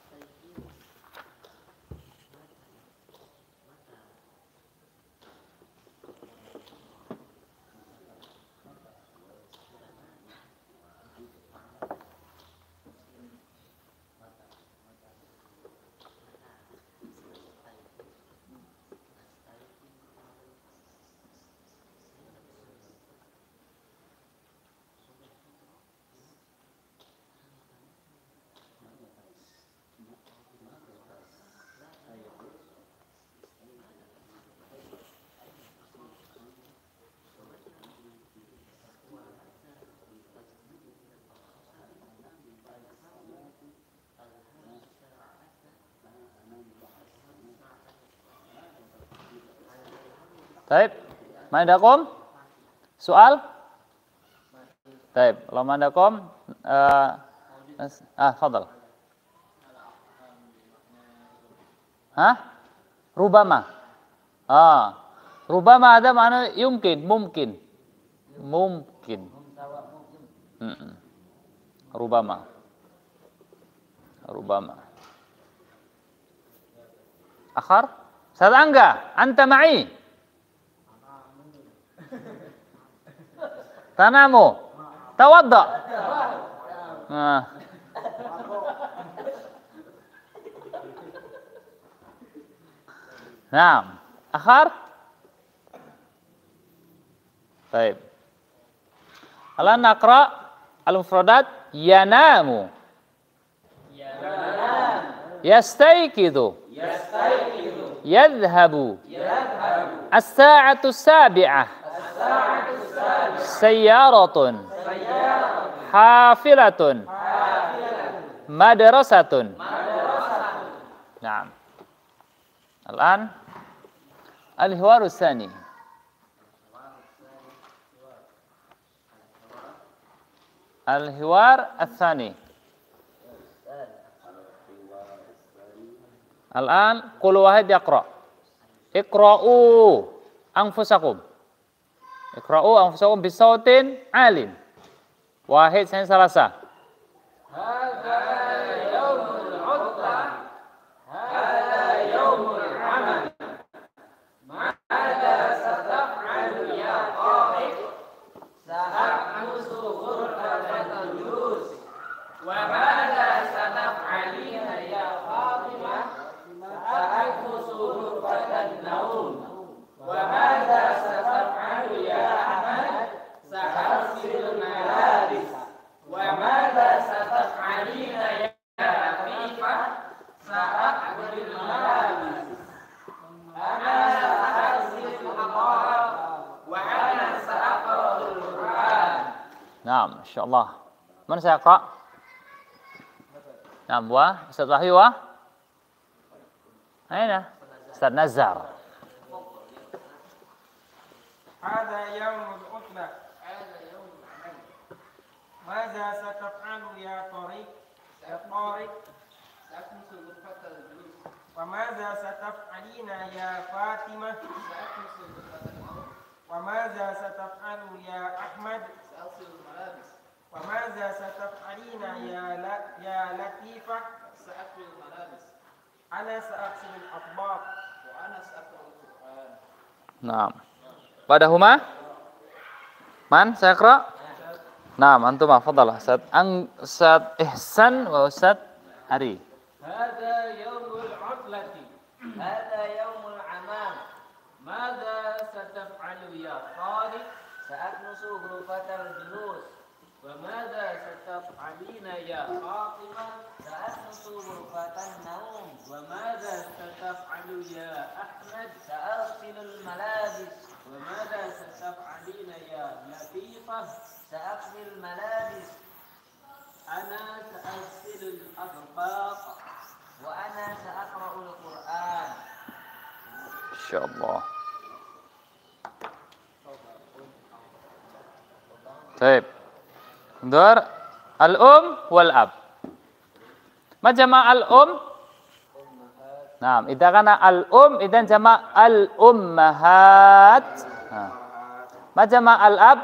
Baik, mandakum soal? Baik, kalau mandakum uh, ah, fadal. Hah? Rubama. Ah, rubama ada mana yumkin, mungkin. Mungkin. Hmm. Rubama. Rubama. Akhar? Sadangga, anta ma'i. Tanamu. Tawadda. Nah. Naam. Akhar? Baik. Alan naqra al-mufradat yanamu. Yanamu. Yastayqidu. Yastayqidu. Yadhhabu. Yadhhabu. As-sa'atu as-sabi'ah. Sayyaratun. Hafilatun. Madrasatun. Naam. Al-an al-hiwar ats-tsani. Al-hiwar ats-tsani. Al-an qul wahid yaqra. Iqra'u anfusakum. Iqra'u anfusakum bisautin alim. Wahid sen salasa. Hadza yaumul 'utlah. Hadza yaumul 'amal. Ma'adha sataf'alu ya qa'id. Sa'amusu ghurfatan julus. Wa ma'adha sataf'alina ya Fatimah. Sa'amusu ghurfatan naum. Wa ma'adha sataf'alu ya Ahmad. Sa'arsilul malaris. Wa ma نعم إن شاء الله. من سيقرأ؟ نعم وأستاذ وحي و أين؟ أستاذ نزار. هذا يوم العطلة. ماذا ستفعل يا طارق؟ يا طارق. سأكنس غرفة الجلوس. وماذا ستفعلين يا فاطمة؟ سأكنس غرفة النوم. وماذا ستفعل يا أحمد؟ سأغسل الملابس. وماذا ستفعلين يا ل... يا لطيفة؟ سأكوي الملابس. أنا سأغسل الأطباق. وأنا سأقرأ القرآن. نعم. بعدهما من سيقرأ؟ نعم أنتم تفضل أستاذ أن أستاذ إحسان وأستاذ أري. هذا يوم العطلة. هذا يوم العمام. ماذا ستفعل يا طارق؟ سأكنس غرفة الجلوس. وماذا ستفعلين يا فاطمة؟ سأكنس غرفة النوم. وماذا ستفعل يا أحمد؟ سأغسل الملابس. وماذا ستفعلين يا لطيفة؟ سأغسل الملابس. أنا سأغسل الأطباق. وأنا سأقرأ القرآن. إن شاء الله. طيب انظر الأم والأب. ما جمع الأم؟ نعم إذا كان الأم إذا جمع الأمهات. ما جمع الأب؟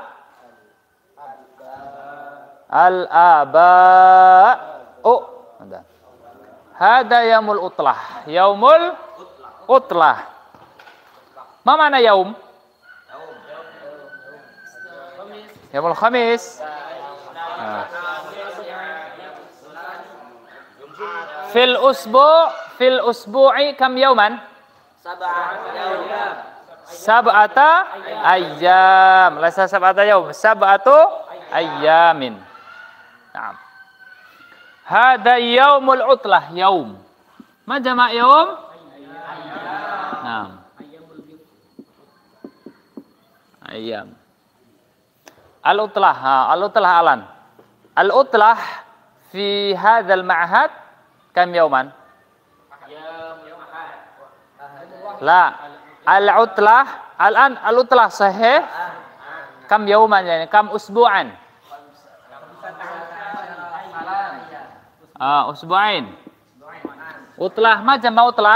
الآباء. هذا يوم العطلة. يوم العطلة. ما معنى يوم؟ يوم الخميس. في الأسبوع في الأسبوع كم يوما؟ سبعة أيام. سبعة أيام. ليس سبعة يوم، سبعة أيام. نعم. هذا يوم العطلة. يوم ما جمع يوم؟ نعم أيام. العطلة العطلة ألان العطلة في هذا المعهد كم يوما؟ لا العطلة الآن العطلة صحيح كم يوما يعني كم أسبوعا؟ آه أسبوعين. عطلة ما جمع عطلة؟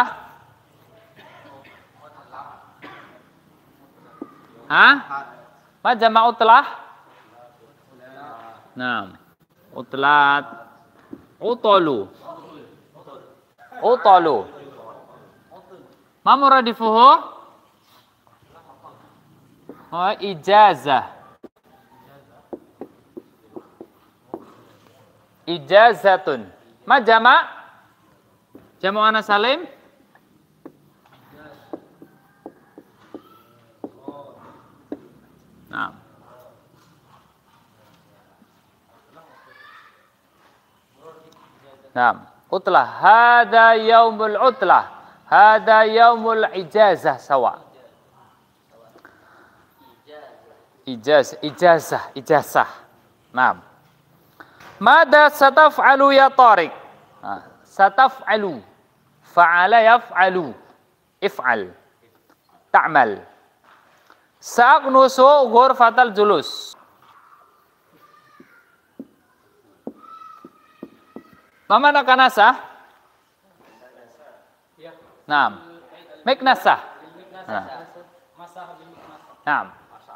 ها؟ ما جمع عطلة؟ نعم عطلات عطلوا عطلوا. ما مرادفه؟ هو إجازة. إجازة. ما جمع؟ جمع أنا سالم؟ نعم. نعم عطلة. هذا يوم العطلة. هذا يوم الإجازة سواء. إجازة إجازة إجازة. نعم. ماذا ستفعل يا طارق؟ ستفعل فعل يفعل افعل تعمل. سأكنس غرفة الجلوس. ما معنى كنسة؟ نعم مكنسة. نعم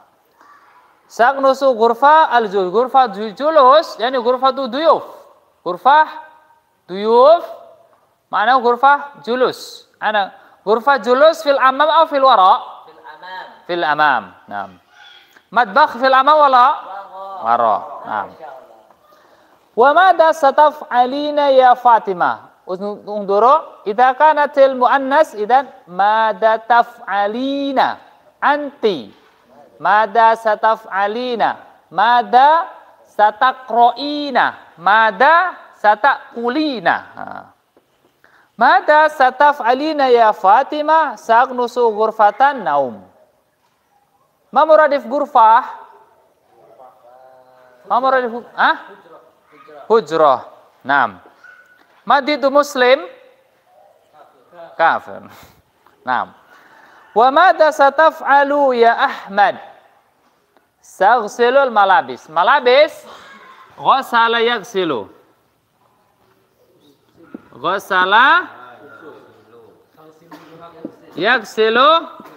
سأكنس غرفة الجلوس. غرفة الجلوس يعني غرفة ضيوف. غرفة ضيوف معناه غرفة جلوس. أنا غرفة جلوس في الأمام أو في الوراء؟ في الأمام. في الأمام. نعم. مطبخ في الأمام ولا وراء؟ نعم. وماذا ستفعلين يا فاطمة؟ انظروا إذا كانت المؤنث إذا ماذا تفعلين أنت؟ ماذا ستفعلين؟ ماذا ستقرؤين؟ ماذا ستأكلين؟ ماذا ستفعلين يا فاطمة؟ سأكنس غرفة النوم. ما مرادف غرفة؟ Ma murad ah? Hujrah. Naam. Madidu muslim kafir. Naam. Wa madza sataf'alu ya Ahmad? Saghsilul malabis. Malabis ghasala yaghsilu. Ghasala yaghsilu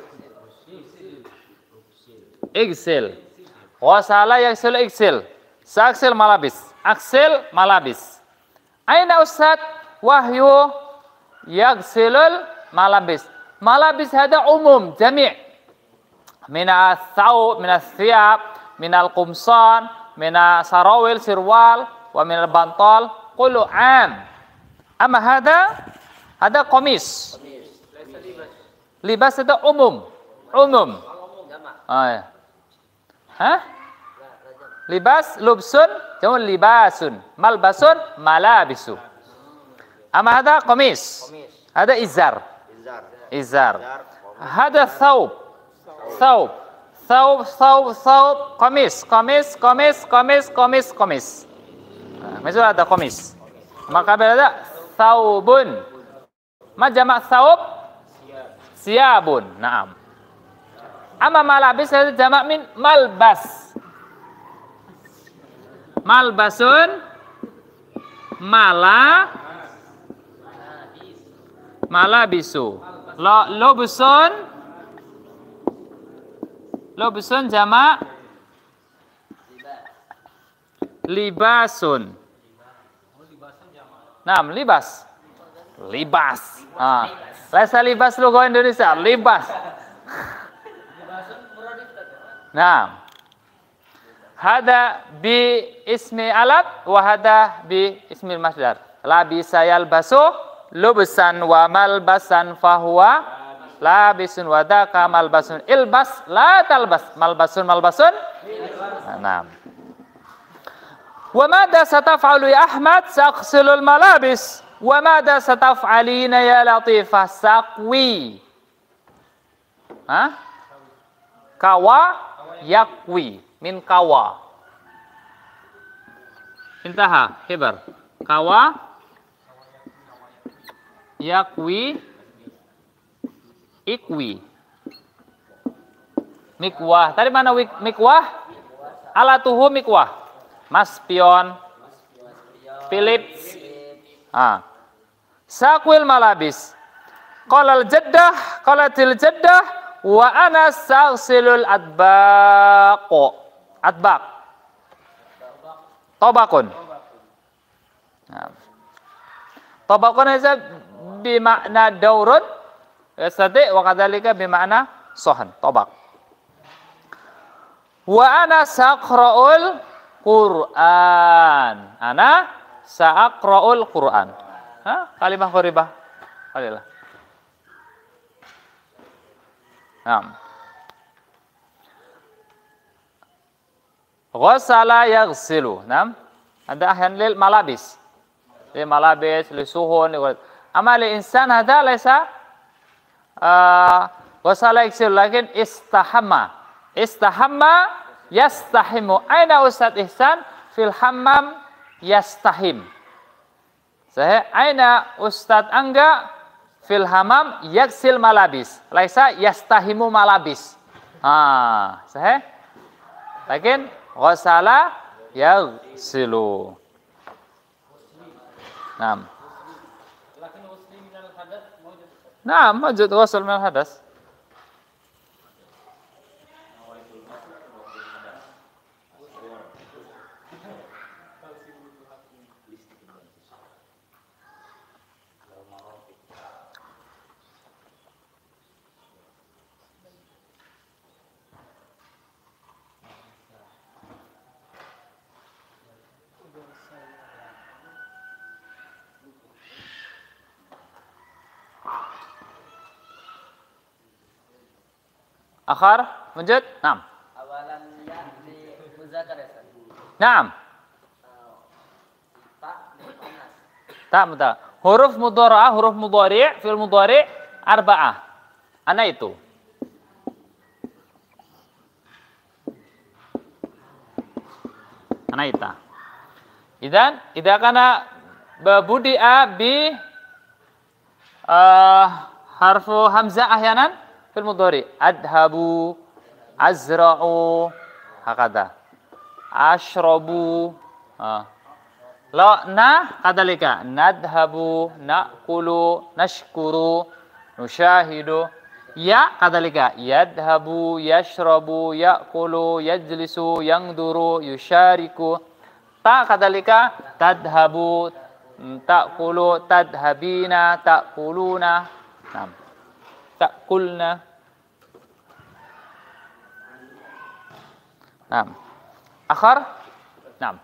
igsil. Ghasala yaghsilu igsil. Saghsil malabis. Aksil malabis. Aina Ustaz Wahyu yaghsilul malabis. Malabis hada umum jami' min al-thawb min al-thiyab min al-qumsan min sarawil sirwal wa min al-bantal kullu am. Amma hada hada qamis. Libas itu umum. Umum. Oh, ya. Hah? Libas lubsun jamun libasun. Malbasun malabisu. Amma hada qamis. Hada izar. Izar. Hada thawb. Thawb. Thawb, thawb, thawb. Qamis, qamis, qamis, qamis, qamis, qamis. Misal ada qamis. Maka ada thawbun. Ma jamak thawb? Siyabun. Naam. Amma malabis ada jamak min malbas. Malbasun mala malabisu. Lo lobusun lobusun jamak libasun. Naam, libas. Libas. Ah. Laisa libas logo Indonesia, libas. Naam. Hada bi ismi alat wa hada bi ismi masdar. Labisa yalbasu lubsan wa malbasan fahuwa labisun wa daka malbasun ilbas la talbas malbasun malbasun. Naam. Wa madza sataf'alu ya Ahmad? Saghsilul malabis. Wa madza sataf'alina ya Latifah? Saqwi. Hah? Kawa yakwi. Min kawa. Intaha, hibar. Kawa yakwi ikwi. Mikwah. Tadi mana mikwah? Alatuhu mikwah. Maspion. Philips. Ah. Sakwil malabis. Qalal jaddah, qalatil jaddah wa ana saghsilul adbaq. Adbaq. Tobakun. Nah. Tobakun itu bimakna daurun. Yastati wa kadzalika bimakna sohan. Tobak. Wa ana saqra'ul Qur'an. Ana saqra'ul Qur'an. Hah? Kalimah qoribah. Kalilah. Naam. Ghasala yaghsilu. Naam. Ada ahyan lil malabis. Lil malabis, lil suhun, lil ama lil insan hada laysa ghasala yaghsilu lakin istahamma. Istahamma yastahimu. Aina Ustaz Ihsan? Fil hammam yastahim. Sahih. Aina Ustaz Angga? Fil hammam yaghsil malabis. Laisa yastahimu malabis. Ah, sahih. Lakin ghasala yaghsilu. Naam. Naam, wujud ghusl min al-hadas. Akhar, wujud? Naam. Awalan ya di muzakkar ya Ustaz. Naam. Tak muannas. Tak muta. Huruf mudhara'ah, huruf mudhari', fil mudhari' arba'ah. Ana itu. anaita. Idan idza kana budi'a bi uh, harfu hamzah ahyanan fil mudhari adhabu azra'u hakada ashrabu uh. Lo na kadalika nadhabu naqulu nashkuru nushahidu ya kadalika yadhabu yashrabu yaqulu yajlisu yangduru yushariku ta kadalika tadhabu taqulu tadhabina taquluna nam taqulna nam akhar nam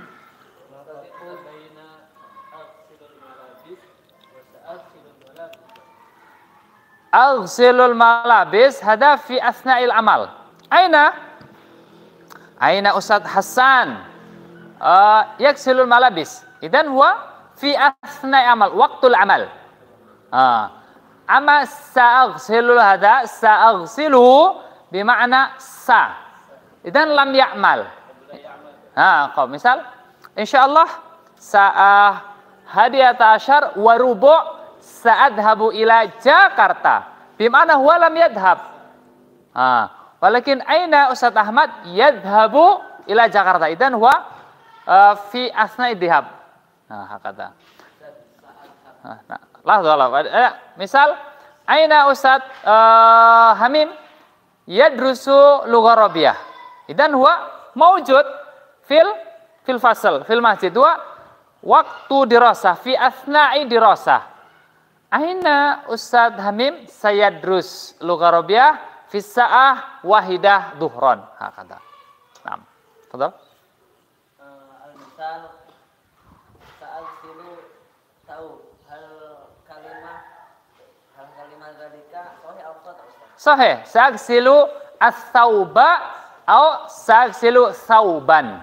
Aghsilul malabis hada fi asna'il amal. Aina? Aina Ustaz Hasan? Uh, yaksilul malabis. Idan huwa fi asna'i amal, waktul amal. Uh, ama sa'aghsilul hada, sa'aghsilu bima'na sa. Idan lam ya'mal. Ha, uh, misal insyaallah sa'ah hadiyata asyar wa rubu' sa'adhabu ila Jakarta. Bimana huwa lam yadhhab. Ah, walakin aina Ustaz Ahmad yadhhabu ila Jakarta. Idan huwa uh, fi asna'i dhihab. Nah, hakata. Nah, lahza lah. Eh, misal aina Ustaz uh, Hamim yadrusu lugha Arabiyah. Idan huwa mawjud fil fil fasl, fil masjid. Huwa waktu dirasah fi asna'i dirasah. Aina Ustaz Hamim sayadrus lugha Arabiyah fi sa'ah wahidah duhron. Hakada. Naam. Tafadhal. Al-misal sa'alsilu tahu hal kalimah hal kalimah dzalika sahih atau tidak Ustaz? Sahih. Sa'alsilu ats-tsauba atau sa'alsilu tsauban.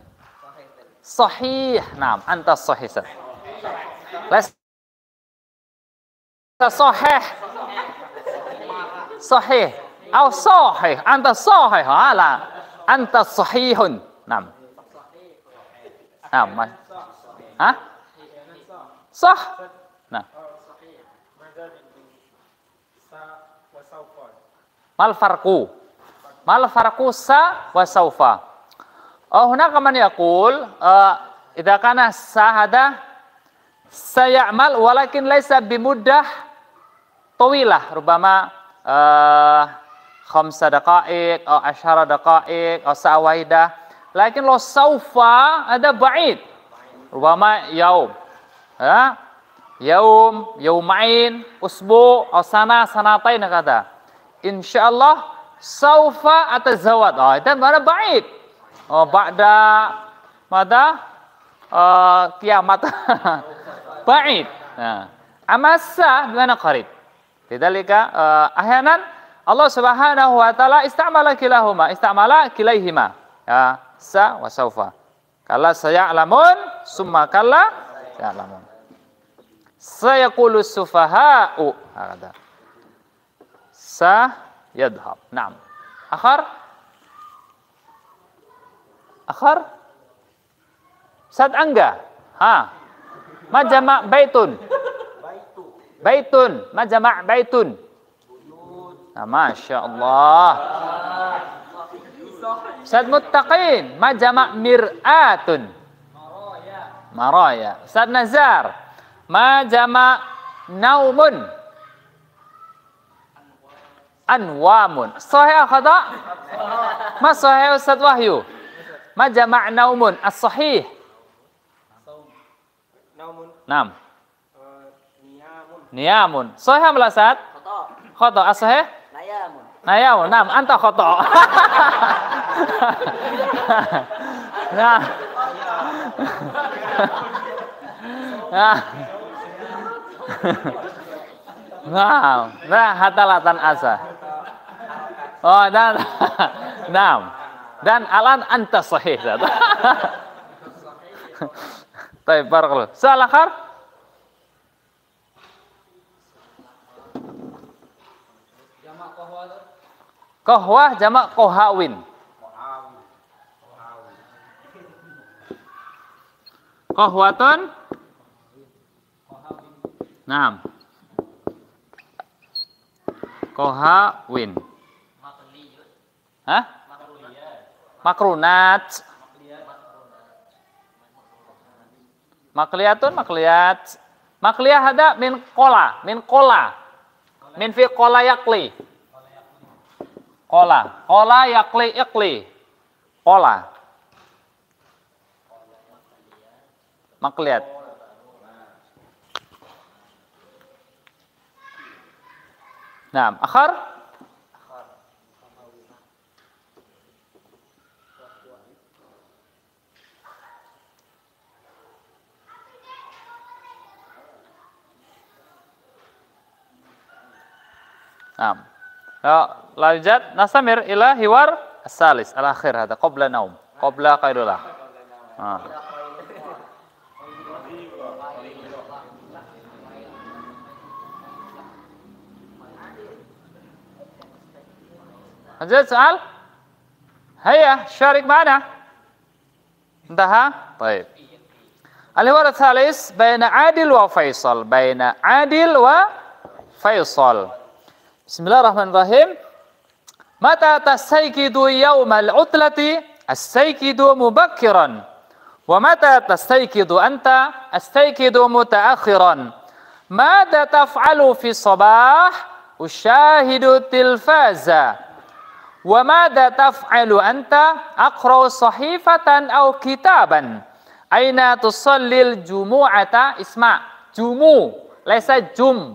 Sahih. Naam, anta sahih. Les sahih sahih atau sahih anta sahih ala anta sahihun nam nam ha sah nah mal farqu mal farqu sa wa saufa oh hunaka man yaqul idza kana sahada sayamal walakin laisa bimuddah tawilah rubama uh, khamsa daqaiq atau asyara daqaiq atau sa'waidah lakin lo saufa ada ba'id rubama yaum ya yaum yaumain usbu atau sana sanatain kata insyaallah saufa atazawad oh itu mana ba'id oh ba'da mada uh, kiamat ba'id nah amassa bimana qarib lidzalika uh, ahyanan Allah Subhanahu wa taala istamala kilahuma istamala kilaihima ya sa wa saufa kalla sayalamun summa kalla sayalamun sayaqulu sufaha'u hada sa yadhhab na'am akhar akhar sad angga ha ma jama' baitun baitun ma jama' baitun nah, masya Allah sad muttaqin ma jama' mir'atun maraya sad nazar ma jama' naumun anwamun sahih khata ma sahih Ustaz Wahyu ma jama' naumun as-sahih naumun nam uh, niyamun niyamun sahih am la Ustaz Khata. khata as-sahih Nayamun. nayamun nam anta khata nah nah nah nah hatalatan asa oh dan nam dan alan anta sahih Baik, barakallahu. Soal akhir? Jamak qahwa. Qahwah jamak qahawin. Qahwatun. Naam. Kohawin. Hah? Makrunat. Makliyatun, makliyat. Makliyah ada min kola, min kola. Min fi kola yakli. Kola. Kola yakli yakli. Kola. Makliyat. Nah, akhar. Nah, lanjut nasamir ila hiwar as-salis al-akhir hada qabla naum qabla qailulah. Ah. lanjut soal. Hayya syarik mana? Intaha? Baik. Al-hiwar as-salis baina Adil wa Faisal, baina Adil wa Faisal. Bismillahirrahmanirrahim. Mata tastayqidu yawmal utlati? Astayqidu mubakkiran. Wa mata tastayqidu anta? Astayqidu mutaakhiran. Mada taf'alu fi sabah? Ushahidu tilfaza. Wa mada taf'alu anta? Aqra'u sahifatan aw kitaban. Aina tusallil jumu'ata? Isma. Jumu. Laisa jum.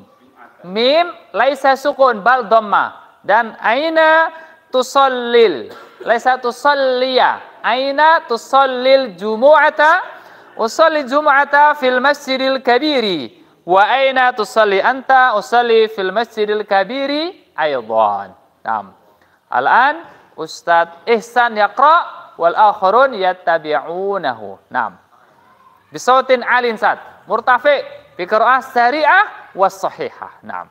Mim laisa sukun bal dhamma, dan aina tusallil laisa tusalliya. Aina tusallil jumu'ata? Usalli jumu'ata fil masjidil kabiri. Wa aina tusalli anta? Usalli fil masjidil kabiri aydan. Naam. Al-an Ustaz Ihsan yaqra wal akharun yattabi'unahu. Naam. Bisautin alin sad murtafi bi qira'ah sari'ah was sahihah. Naam.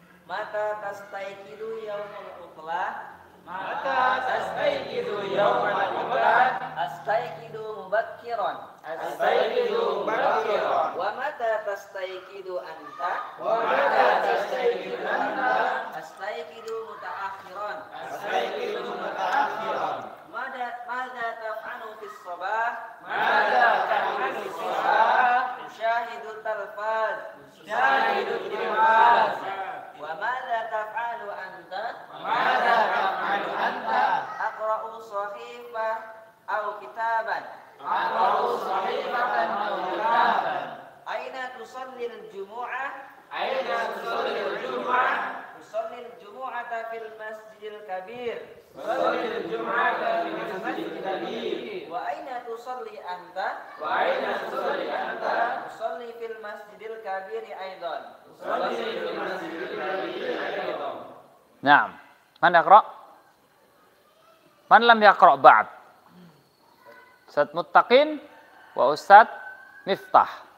Mata tastayqidu yaumal utlah? Mata tastayqidu yaumal utlah? Astayqidu mubakkiran. Astayqidu mubakkiran. Wa mata tastayqidu anta? Wa mata tastayqidu anta? Astayqidu mutaakhiran. Astayqidu mutaakhiran. Mada mada taf'alu fis sabah? Mada taf'alu fis sabah? Ushahidu talfaz. Ushahidu tilfaz. Wa mada taf'alu anta? Mada taf'alu anta? Aqra'u sahifah aw kitaban. Aqra'u sahifatan aw kitaban. Aina tusallil jumu'ah? Aina tusallil jumu'ah? Tusallil jumu'ata fil masjidil kabir. Tusallil jumu'ata fil masjidil kabir. Wa aina tusalli anta? Wa aina tusalli anta? Tusalli fil masjidil kabir aidan. Tusalli fil masjidil kabir aidan. Naam. Man yaqra? Man lam yaqra ba'd? Ustaz Muttaqin wa Ustaz Miftah.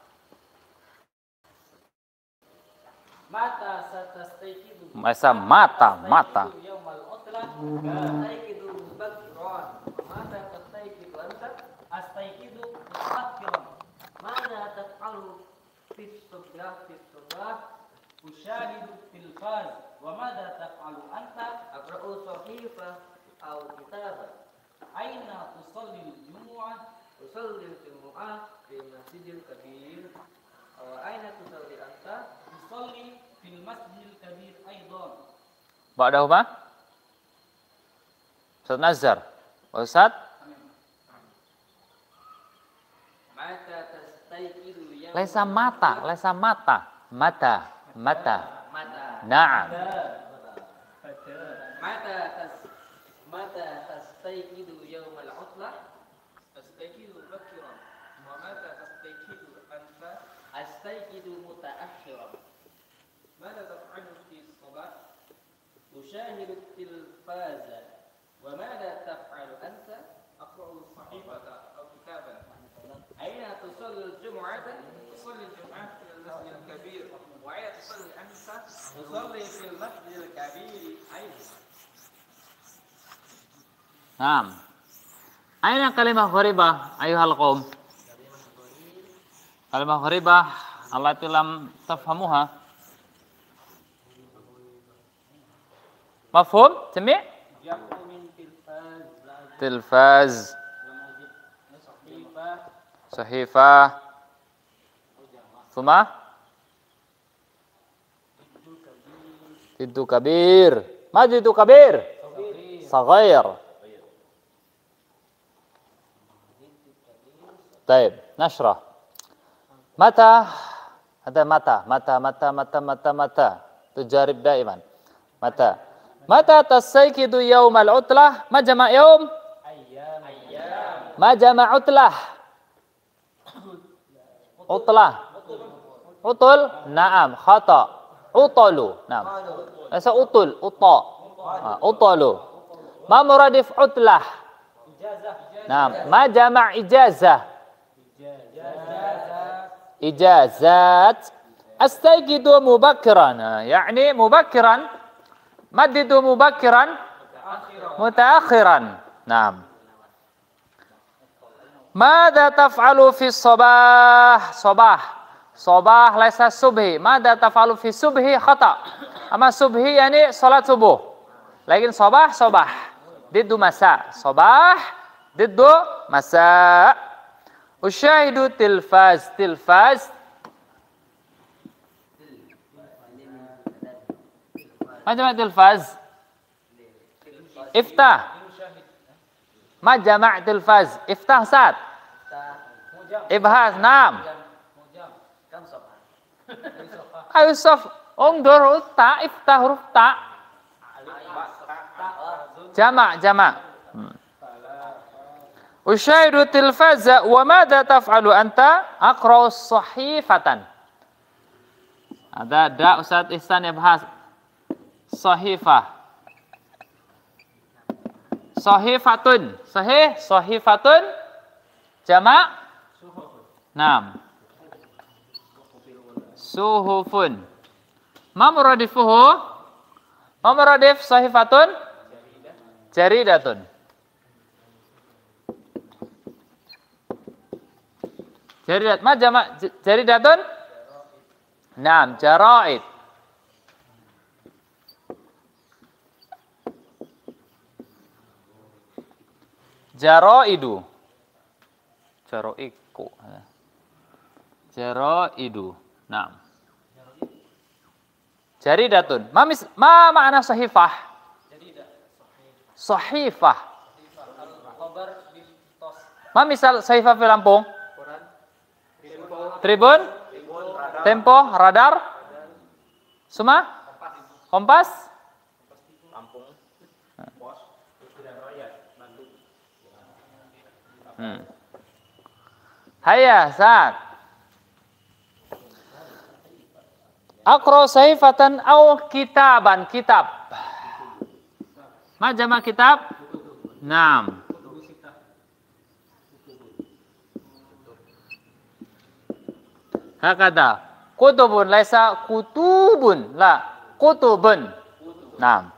Mata satastayqidu? Masa mata, mata. Yaumal utlah? Astayqidu mubakkiran. Mata tastayqidu anta? Astayqidu mubakkiran. Mada taf'alu fis sabah fis sabah? Ushahidu tilfaz. Wa mada taf'alu anta? Aqra'u sahifah aw kitaban. Aina tusalli al-jumu'ah? Tusalli jumu'ah fil masjidil kabir. Wa aina tusalli anta? Tusalli fil masjidil kabir aidan. Ba'dahuma? Ustaz Nazar. Ustaz Mata tastayqidu yawmal laisa mata, laisa mata. Mata, mata. mata Naam. mata tas mata tastayqidu yawmal utlah? Astayqidu mubakkiran. Wa mata tastayqidu anta? Astayqidu mutaakhiran. Mada taf'alu fi sabah? Ushahidu tilfaza. Wa mada taf'alu anta? Aqra'u sahifata aw kitaban. Aina tusalli al-jum'ata? Tusalli al-jum'ah fil masjid al-kabir. Wa aina tusalli anta? Tusalli fil masjid al-kabir aidan. Naam. Aina kalimah gharibah ayuhal qaum? Kalimah gharibah allati lam tafhamuha. Mafhum? Jami'? Jam'u min tilfaz. Tilfaz, Sahifah. sahifah, thumma Tiddu kabir. Ma tiddu kabir? Saghair. طيب نشرة. متى هذا متى متى متى متى متى متى تجارب دائما. متى متى تستيقظ يوم العطلة؟ ما جمع يوم؟ ما جمع عطلة؟ عطلة عطل؟ نعم خطأ. عطل. نعم ليس عطل. عطاء. عطل. ما مرادف عطلة؟ نعم ما جمع إجازة؟ إجازات. أستيقظ مبكرا يعني مبكرا. مدد مبكرا متأخرا. نعم. ماذا تفعل في الصباح؟ صباح صباح ليس الصبح. ماذا تفعل في الصبح؟ خطأ. أما الصبح يعني صلاة subuh. لكن صباح صباح ضد مساء. صباح ضد مساء. أشاهد تلفاز. تلفاز ما جمع تلفاز؟ افتح. ما جمع تلفاز؟ افتح سات. ابحث. نعم. Kam sofa. Ayo sof. Ungdur huruf ta. Iftah huruf ta. Jama' jama'. Usyahidu tilfaza. Wa madza taf'alu anta? Aqra'u sahifatan. Ada da Ustaz Ihsan yang bahas sahifah. Sahifatun. Sahih? Sahifatun. Jama'. Naam. Suhufun. Ma muradifuhu? Ma muradif sahifatun? Jaridatun. Jaridat. Ma jama' jaridatun? Naam, jara'id. Jaraidu. Jaraiku. Jaraidu. Naam. Jaridatun. Ma mis, ma makna sahifah? Sahifah. Ma misal sahifah di Lampung? Tribun? Tempo? Radar? Semua? Kompas? Hmm. Hayya, Sa'ad. Aqra sahifatan au kitaban. Kitab. Ma jama' kitab? Naam. Hakada. Kutubun laisa kutubun. La. Kutubun. Naam.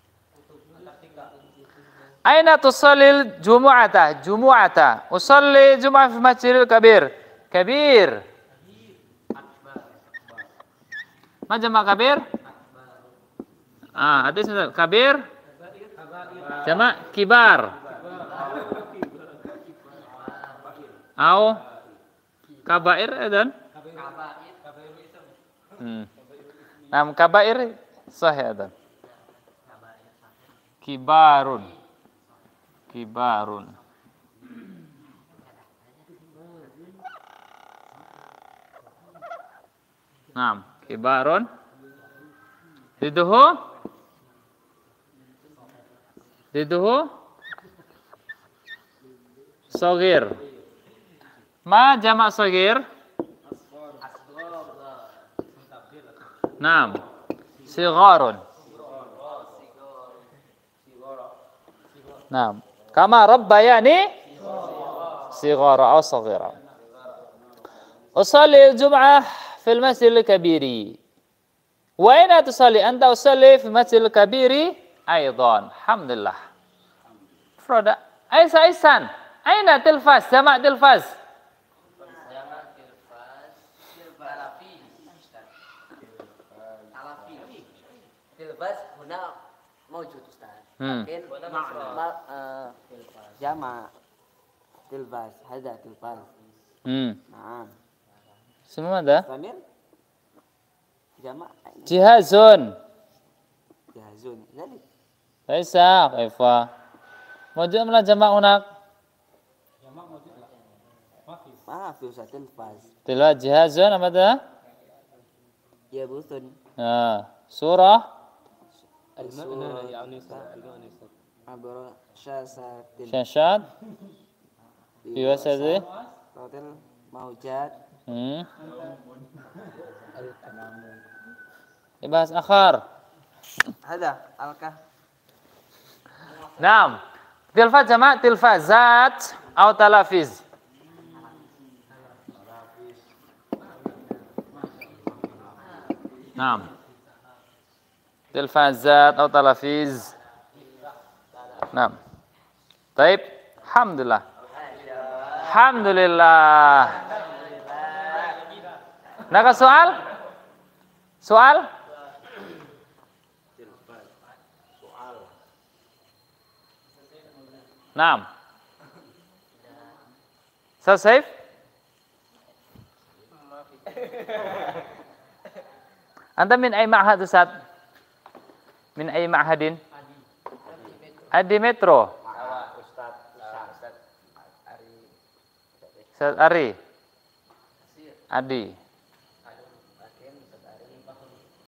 Aina tusallil jumu'ata? Jumu'ata. Usalli jumu'ah fi masjidil kabir. Kabir. Ma jama' kabir? Ah, hadis kabir. Jama' kibar. Au kabair dan Hmm. Nam kabair sahih dan kibarun. Kibarun. Naam, kibarun. Diduhu? Diduhu? Sogir. Ma jama' sogir? Naam. Sigharun. Naam. Kama rabbayani sighara atau saghira. Usalli al-jum'ah fil masjidil kabiri. Wa aina tusalli? Anta usalli fi masjidil kabiri aidan. Alhamdulillah. Froda. Aisa Aisan. Aina tilfaz? Jama' tilfaz. تلفاز هنا موجود أستاذ Hmm. لكن ما آه، جمع تلفاز هذا تلفاز Hmm. نعم Semua ada. استمر جمع Jihazun. جهازون ذلك Laisa, kaifa. Mawjud mana jamak hunak? ما في أستاذ تلفاز Tilwa jihazun apa dah? يبث Nah, surah المعنى يعني عبر شاشة syashat biwasati. صوت الموجات Hmm. Ibas akhar. هذا الكه Naam. Tilfaz jamak tilfazat atau talafiz. Naam. Tilfazat atau talafiz. Naam. Baik. Alhamdulillah. Alhamdulillah. Naka soal? Soal? Naam. Selesai? Anta min ay ma'had Ustaz? Min ay ma'hadin? Adi Metro. Ustaz Ari. Adi.